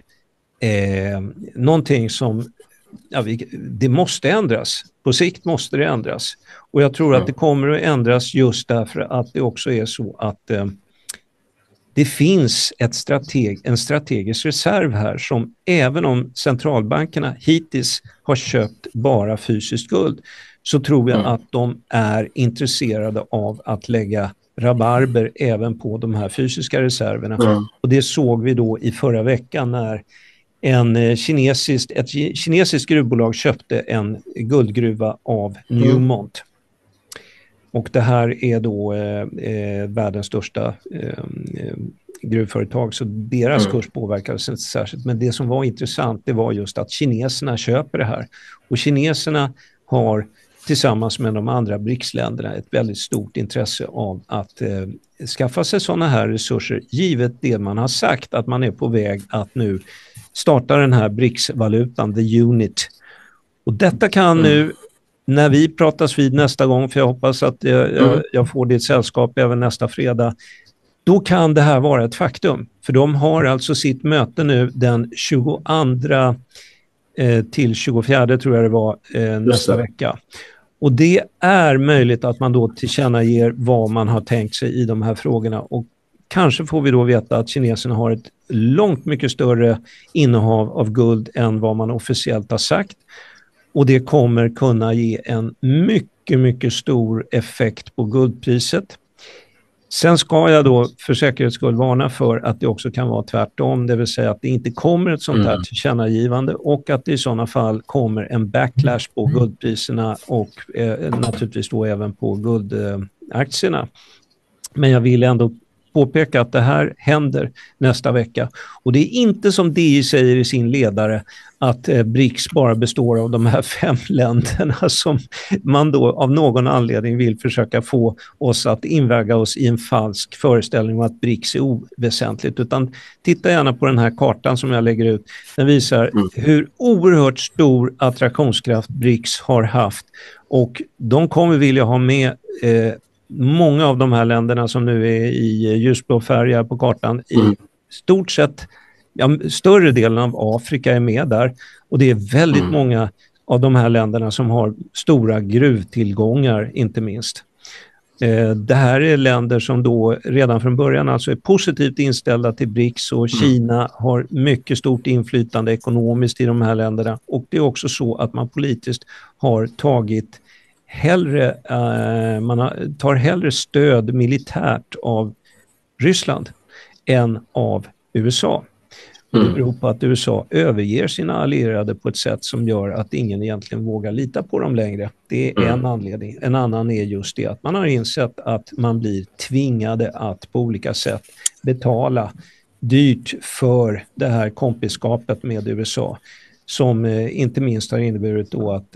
någonting som det måste ändras. På sikt måste det ändras. Och jag tror att det kommer att ändras just därför att det också är så att det finns en strategisk reserv här, som även om centralbankerna hittills har köpt bara fysiskt guld, så tror jag att de är intresserade av att lägga rabarber även på de här fysiska reserverna. Och det såg vi då i förra veckan när ett kinesiskt gruvbolag köpte en guldgruva av Newmont. Och det här är då världens största gruvföretag, så deras kurs påverkades inte särskilt. Men det som var intressant, det var just att kineserna köper det här. Och kineserna har tillsammans med de andra BRICS-länderna ett väldigt stort intresse av att skaffa sig sådana här resurser, givet det man har sagt att man är på väg att nu starta den här BRICS-valutan, the unit. Och detta kan nu, när vi pratas vid nästa gång, för jag hoppas att jag får ditt sällskap även nästa fredag, då kan det här vara ett faktum. För de har alltså sitt möte nu den 22 till 24 tror jag det var nästa vecka. Och det är möjligt att man då tillkännager vad man har tänkt sig i de här frågorna, och kanske får vi då veta att kineserna har ett långt mycket större innehav av guld än vad man officiellt har sagt. Och det kommer kunna ge en mycket, mycket stor effekt på guldpriset. Sen ska jag då för säkerhets skull varna för att det också kan vara tvärtom, det vill säga att det inte kommer ett sånt här tillkännagivande och att det i sådana fall kommer en backlash på guldpriserna och naturligtvis då även på guldaktierna. Men jag vill ändå påpeka att det här händer nästa vecka. Och det är inte som DI säger i sin ledare att BRICS bara består av de här 5 länderna som man då av någon anledning vill försöka få oss att inväga oss i en falsk föreställning om att BRICS är oväsentligt. Utan titta gärna på den här kartan som jag lägger ut. Den visar hur oerhört stor attraktionskraft BRICS har haft. Och de kommer vilja ha med många av de här länderna som nu är i ljusblå färg på kartan i stort sett, större delen av Afrika är med där och det är väldigt många av de här länderna som har stora gruvtillgångar inte minst. Det här är länder som då redan från början alltså är positivt inställda till BRICS och Kina har mycket stort inflytande ekonomiskt i de här länderna och det är också så att man politiskt har tagit tar hellre stöd militärt av Ryssland än av USA. Det beror på att USA överger sina allierade på ett sätt som gör att ingen egentligen vågar lita på dem längre. Det är en anledning. En annan är just det att man har insett att man blir tvingade att på olika sätt betala dyrt för det här kompiskapet med USA. Som inte minst har inneburit då att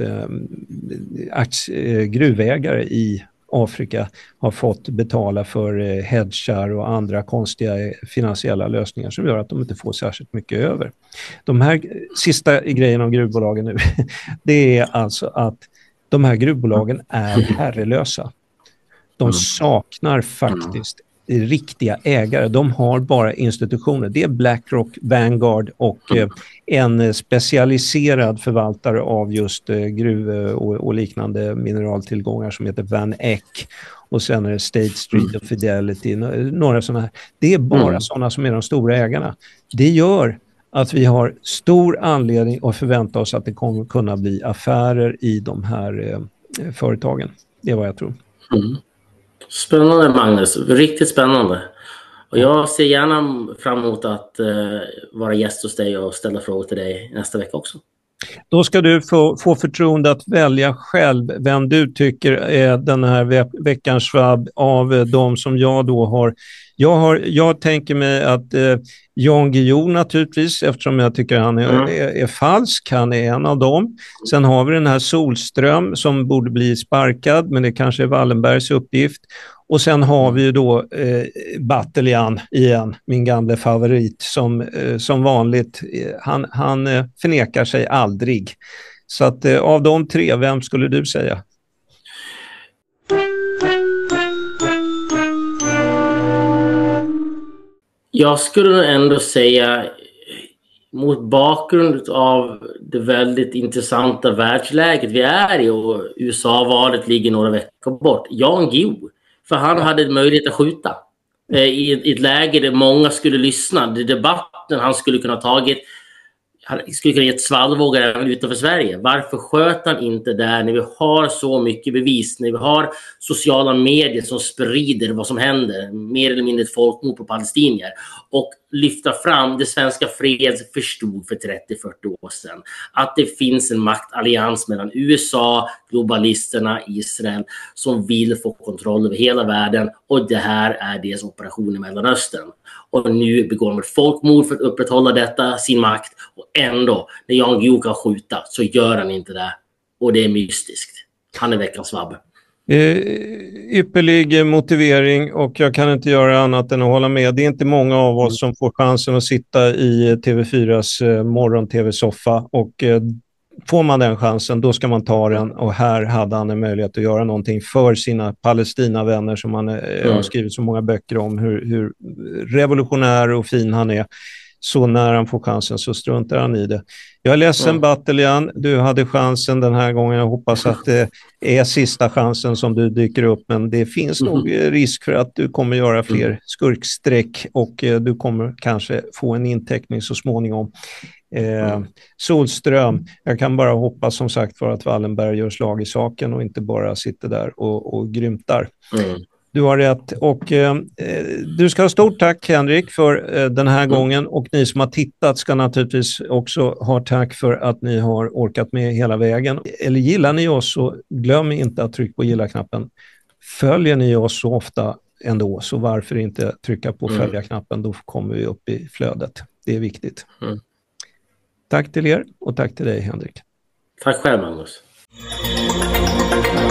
gruvägare i Afrika har fått betala för hedgar och andra konstiga finansiella lösningar som gör att de inte får särskilt mycket över. De här sista grejerna om gruvbolagen nu, det är alltså att de här gruvbolagen är herrelösa. De saknar faktiskt riktiga ägare. De har bara institutioner. Det är BlackRock, Vanguard och en specialiserad förvaltare av just gruv och liknande mineraltillgångar som heter Van Eck. Och sen är det State Street och Fidelity, några sådana här. Det är bara sådana som är de stora ägarna. Det gör att vi har stor anledning att förvänta oss att det kommer kunna bli affärer i de här företagen. Det är vad jag tror. Spännande Magnus, riktigt spännande. Och jag ser gärna fram emot att vara gäst hos dig och ställa frågor till dig nästa vecka också. Då ska du få förtroende att välja själv vem du tycker är den här veckans Schwab av de som jag då har. Jag tänker mig att Jan Guillou naturligtvis, eftersom jag tycker han är falsk, han är en av dem. Sen har vi den här Solström som borde bli sparkad, men det kanske är Wallenbergs uppgift. Och sen har vi ju då Battelian igen, min gamla favorit, som vanligt, han förnekar sig aldrig. Så att av de 3, vem skulle du säga? Jag skulle ändå säga, mot bakgrund av det väldigt intressanta världsläget vi är i och USA-valet ligger några veckor bort, Jan Guillou. För han hade möjlighet att skjuta i ett läge där många skulle lyssna. Det debatten han skulle kunna tagit, han skulle kunna ge ett svallvågor även utanför Sverige. Varför sköt han inte där när vi har så mycket bevis? När vi har sociala medier som sprider vad som händer. Mer eller mindre ett folkmord på palestinier. Och lyfta fram det svenska freds förstod för 30-40 år sedan. Att det finns en maktallians mellan USA, globalisterna, Israel som vill få kontroll över hela världen. Och det här är deras operation i Mellanöstern. Och nu begår de ett folkmord för att upprätthålla detta, sin makt. Och ändå, när Jan Guillou kan skjuta så gör han inte det. Och det är mystiskt. Han är veckans Schwab. Ypperlig motivering och jag kan inte göra annat än att hålla med. Det är inte många av oss som får chansen att sitta i TV4s morgon-tv-soffa och får man den chansen, då ska man ta den. Och här hade han en möjlighet att göra någonting för sina Palestinavänner som han har skrivit så många böcker om, hur revolutionär och fin han är. Så när han får chansen så struntar han i det. Jag är ledsen Battelian, du hade chansen den här gången. Jag hoppas att det är sista chansen som du dyker upp. Men det finns nog risk för att du kommer göra fler skurksträck och du kommer kanske få en intäckning så småningom. Solström, jag kan bara hoppas som sagt för att Wallenberg gör slag i saken och inte bara sitter där och grymtar. Du har rätt. Och du ska ha stort tack, Henrik, för den här gången. Och ni som har tittat ska naturligtvis också ha tack för att ni har orkat med hela vägen. Eller gillar ni oss, så glöm inte att trycka på gilla-knappen. Följer ni oss så ofta ändå, så varför inte trycka på följa-knappen? Då kommer vi upp i flödet. Det är viktigt. Tack till er och tack till dig, Henrik. Tack själv, Magnus.